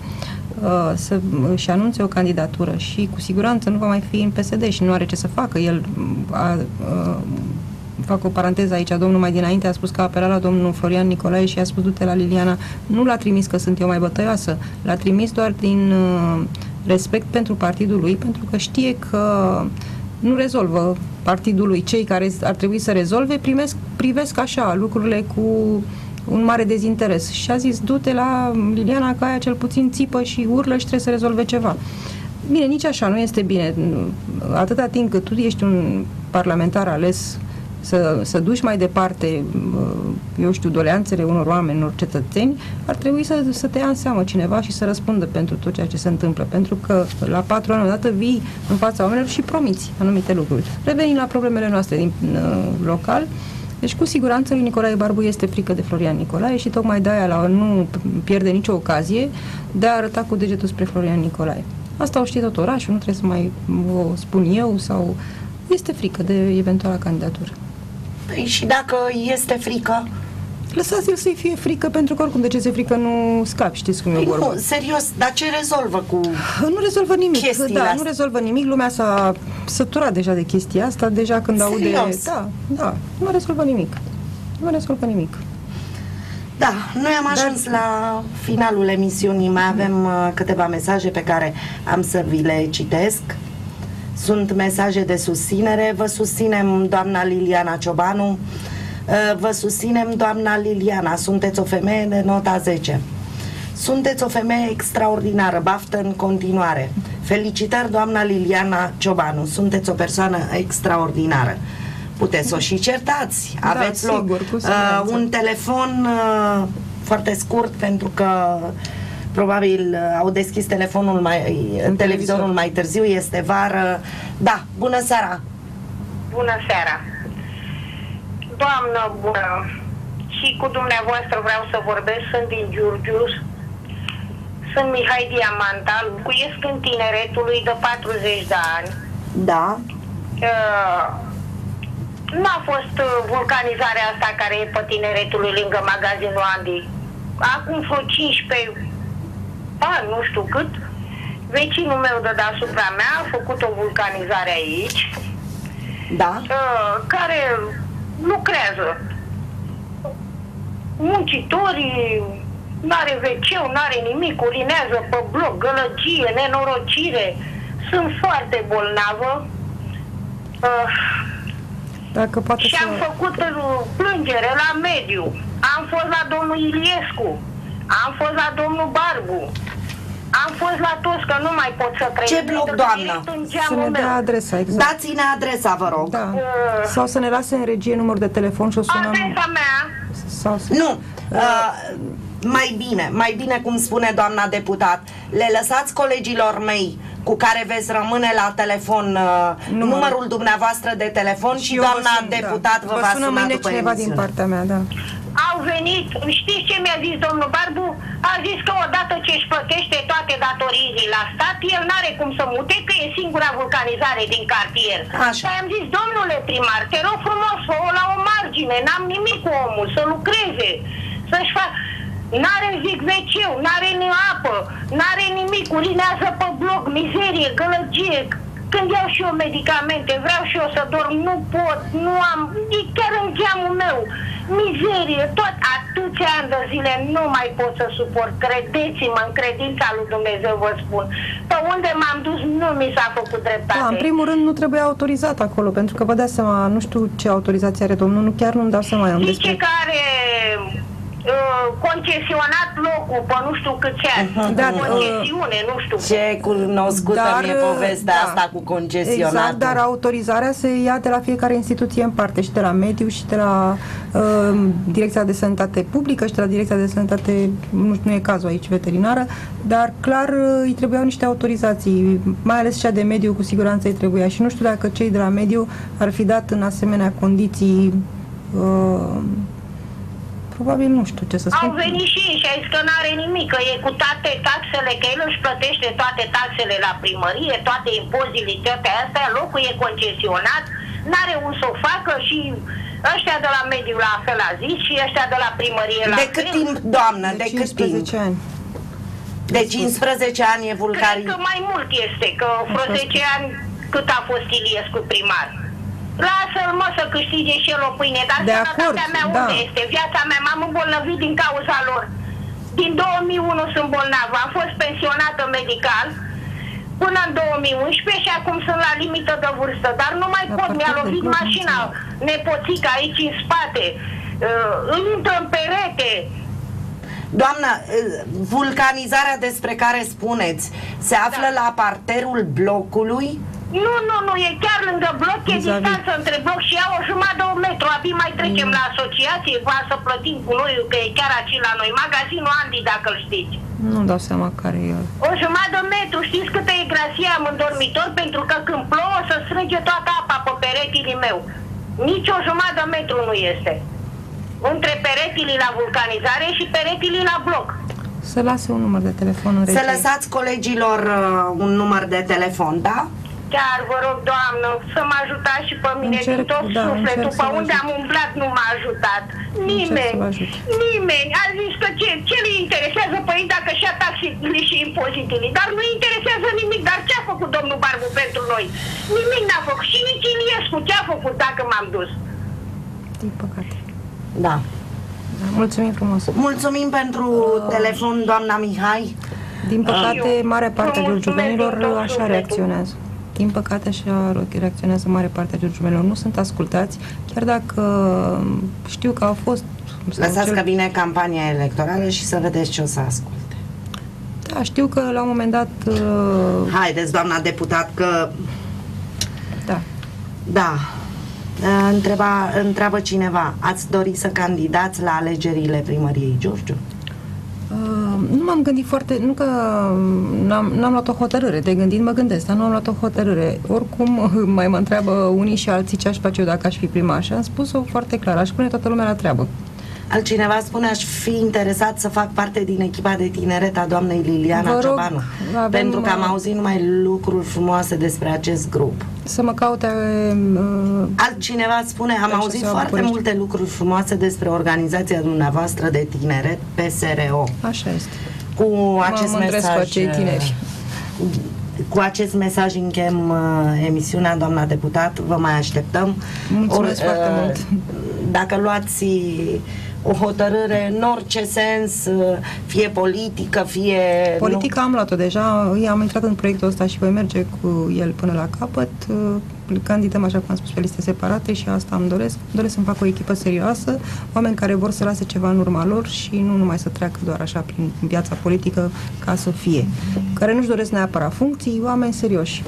să își anunțe o candidatură și cu siguranță nu va mai fi în P S D și nu are ce să facă. El a, a, fac o paranteză aici, domnul mai dinainte a spus că a apelat la domnul Florian Nicolae și a spus du-te la Liliana. Nu l-a trimis că sunt eu mai bătăioasă, l-a trimis doar din respect pentru partidul lui, pentru că știe că nu rezolvă partidul lui. Cei care ar trebui să rezolve primesc, privesc așa lucrurile cu un mare dezinteres. Și a zis, du-te la Liliana, că aia cel puțin țipă și urlă și trebuie să rezolve ceva. Bine, nici așa nu este bine. Atâta timp cât tu ești un parlamentar ales să, să duci mai departe, eu știu, doleanțele unor oameni, unor cetățeni, ar trebui să, să te ia în seamă cineva și să răspundă pentru tot ceea ce se întâmplă. Pentru că la patru ani odată vii în fața oamenilor și promiți anumite lucruri. Revenim la problemele noastre din uh, local. Deci, cu siguranță, lui Nicolae Barbu este frică de Florian Nicolae și tocmai de-aia la, nu pierde nicio ocazie de a arăta cu degetul spre Florian Nicolae. Asta o știe tot orașul, nu trebuie să mai o spun eu, sau este frică de eventuala candidatură. Păi și dacă este frică? Lăsați-l să-i fie frică, pentru că oricum de ce se frică nu scapi, știți cum e vorba. Nu, serios, dar ce rezolvă cu Nu rezolvă nimic, da, astea? nu rezolvă nimic, lumea s-a săturat deja de chestia asta, deja când serios? aude... Da, da, nu rezolvă nimic, nu rezolvă nimic. Da, noi am ajuns dar... la finalul emisiunii, mai avem uh, câteva mesaje pe care am să vi le citesc. Sunt mesaje de susținere. Vă susținem, doamna Liliana Ciobanu. Vă susținem, doamna Liliana. Sunteți o femeie de nota zece. Sunteți o femeie extraordinară. Baftă în continuare. Felicitări, doamna Liliana Ciobanu. Sunteți o persoană extraordinară. Puteți să o și certați. Aveți da, loc. Sigur, cu uh, un telefon uh, foarte scurt, pentru că probabil au deschis telefonul mai, televizorul mai târziu, este vară. Da, bună seara! Bună seara! Doamnă bună! Și cu dumneavoastră vreau să vorbesc, sunt din Giurgiu, sunt Mihai Diamanta, locuiesc în Tineretului de patruzeci de ani. Da. Uh, n-a fost vulcanizarea asta care e pe Tineretului lângă magazinul Andi. Acum vreo cincisprezece ani, nu știu cât, vecinul meu de deasupra mea a făcut o vulcanizare aici, da. uh, care lucrează. Muncitorii, n-are ve ce-ul, n-are nimic, urinează pe bloc, gălăgie, nenorocire, sunt foarte bolnavă. Uh, Dacă poate și să... am făcut plângere la mediu, am fost la domnul Iliescu, am fost la domnul Barbu, am fost la toți, că nu mai pot să trăiesc. Ce bloc, doamnă? Să ne dea adresa, exact. Dați-ne adresa, vă rog. Da. Uh, Sau să ne lase în regie număr de telefon și o sunăm. Adresa mea. Sau să... Nu. Uh, mai bine, mai bine, cum spune doamna deputat, le lăsați colegilor mei cu care veți rămâne la telefon uh, Număr. numărul dumneavoastră de telefon și, și doamna sun, deputat da. vă, vă va suna după cineva din partea mea, da. Au venit, știți ce mi-a zis domnul Barbu? A zis că odată ce își plătește toate datoriile la stat, el n-are cum să mute, că e singura vulcanizare din cartier. Așa. Și am zis, domnule primar, te rog frumos, fă-o la o margine, n-am nimic cu omul, să lucreze, să-și facă... N-are, zic, veceu, n-are apă, n-are nimic, urinează pe bloc, mizerie, gălăgie. Când iau și eu medicamente, vreau și eu să dorm, nu pot, nu am, e chiar în geamul meu, mizerie, tot atâția ani de zile nu mai pot să suport, credeți-mă, în credința lui Dumnezeu vă spun. Pe unde m-am dus nu mi s-a făcut dreptate. Da, în primul rând nu trebuie autorizat acolo, pentru că vă dați seama, nu știu ce autorizație are domnul, nu chiar nu-mi dau seama. Zice despre... că are uh, concesionat locul pe nu știu câți ani. Dar, concesiune, nu știu. Ce cunoscută Dar, mi-e povestea da, asta cu concesionatul. Exact, dar autorizarea se ia de la fiecare instituție în parte, și de la mediu, și de la uh, Direcția de Sănătate Publică, și de la Direcția de Sănătate, nu, nu e cazul aici, veterinară, dar clar uh, îi trebuiau niște autorizații, mai ales cea de mediu cu siguranță îi trebuia, și nu știu dacă cei de la mediu ar fi dat în asemenea condiții. uh, Probabil nu știu ce să spun. Au venit și ei și a zis că n-are nimic, că e cu toate taxele, că el își plătește toate taxele la primărie, toate impozitele, toate astea, locul e concesionat, n-are un să o facă, și ăștia de la mediu la fel a zis și ăștia de la primărie la De cât fel. timp, doamnă, de, de cât timp? cincisprezece ani. De cincisprezece ani e vulcari. Cred că mai mult este, că vreo zece ani cât a fost Iliescu primar. Lasă-l, mă, să câștige și el o pâine, dar de sănătatea acord, mea da. unde este? Viața mea, m-am îmbolnăvit din cauza lor. Din două mii unu sunt bolnavă, am fost pensionată medical până în două mii unsprezece și acum sunt la limită de vârstă, dar nu mai La pot, mi-a partid de lovit bloc, mașina, nepoțica aici în spate, uh, îmi intră în perete. Doamnă, vulcanizarea despre care spuneți se află Da. la parterul blocului? Nu, nu, nu, e chiar lângă bloc, e Vis-a-vis. distanță între bloc și ea o jumătate de un metru, abia mai trecem Mm. la asociație, va să plătim cu noi, că e chiar aici la noi, magazinul Andy, dacă îl știți. Nu dau seama care e. O jumătate de metru, știți câtă e grasie am în dormitor? Pentru că când plouă să strânge toată apa pe peretile meu. Nici o jumătate de metru nu este. Între peretile la vulcanizare și peretile la bloc. Să lase un număr de telefon în Să regie. lăsați colegilor uh, un număr de telefon, da? Chiar vă rog, doamnă, să mă ajutați și pe mine Încerc, din tot da, sufletul. încerc Pe să vă unde ajut. am umblat nu m-a ajutat. să Nimeni, vă ajut. nimeni. A zis că ce, ce le interesează pe ei dacă și-a taxele și impozitele. Dar nu interesează nimic. Dar ce a făcut domnul Barbu pentru noi? Nimic n-a făcut. Și nici Iliescu ce a făcut dacă m-am dus? Din păcate. Da. Da, mulțumim frumos. Mulțumim pentru telefon, doamna Mihai. Din păcate, Eu mare parte a vă mulțumesc giurgiuvenilor din tot așa sufletul. reacționează. Din păcate, așa reacționează mare parte a giurgiuvenilor. Nu sunt ascultați, chiar dacă știu că au fost... sau Lăsați cel- că vine campania electorală și să vedeți ce o să asculte. Da, știu că la un moment dat... uh, Haideți, doamna deputat, că... Da. Da. Întreba, întreabă cineva, ați dori să candidați la alegerile primăriei Giurgiu? Uh, nu m-am gândit foarte, nu că n-am, n-am luat o hotărâre, de gândit mă gândesc, dar nu am luat o hotărâre. Oricum, mai mă întreabă unii și alții ce aș face eu dacă aș fi primar și am spus-o foarte clar, aș pune toată lumea la treabă. Altcineva spune, aș fi interesat să fac parte din echipa de tineret a doamnei Liliana Vă rog, Ciobanu, avem, pentru că am uh, auzit numai lucruri frumoase despre acest grup. Să mă caute... Uh, Altcineva spune, am Așa auzit se foarte București. multe lucruri frumoase despre organizația dumneavoastră de tineret, P S R O. așa este. Cu acest mândresc cu mesaj, acei tineri. cu acest mesaj închem uh, emisiunea, doamna deputat, vă mai așteptăm. Mulțumesc foarte mult. Dacă luați o hotărâre în orice sens, uh, fie politică, fie... Politica am luat-o deja, am intrat în proiectul ăsta și voi merge cu el până la capăt. Candidăm, așa cum am spus, pe liste separate și asta îmi doresc. Îmi doresc să-mi fac o echipă serioasă, oameni care vor să lase ceva în urma lor și nu numai să treacă doar așa prin viața politică ca să fie. Care nu-și doresc neapărat funcții, oameni serioși.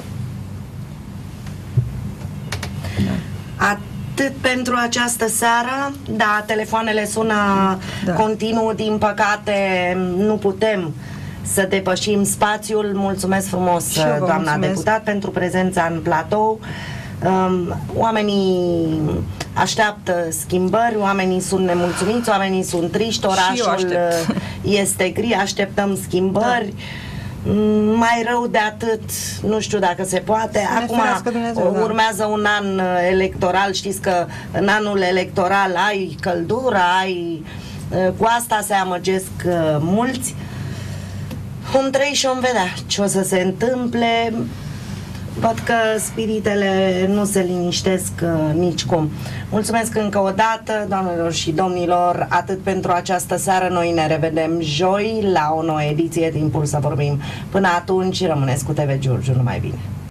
Da. Atât pentru această seară. Da, telefoanele sună Da. continuu, din păcate nu putem să depășim spațiul. Mulțumesc frumos, Și eu vă doamna mulțumesc. deputat, pentru prezența în platou. Um, oamenii așteaptă schimbări, oamenii sunt nemulțumiți, oamenii sunt triști, eu orașul aștept. este gri, așteptăm schimbări. Mm, Mai rău de atât, nu știu dacă se poate. Să ne Acum ferească Dumnezeu, da. urmează un an uh, electoral, știți că în anul electoral ai căldură, ai uh, cu asta se amăgesc uh, mulți. Vom trăi și vom vedea ce o să se întâmple. Văd că spiritele nu se liniștesc uh, nicicum. Mulțumesc încă o dată, doamnelor și domnilor, atât pentru această seară. Noi ne revedem joi la o nouă ediție din Impuls să vorbim. Până atunci, rămâneți cu T V Giurgiu, numai bine!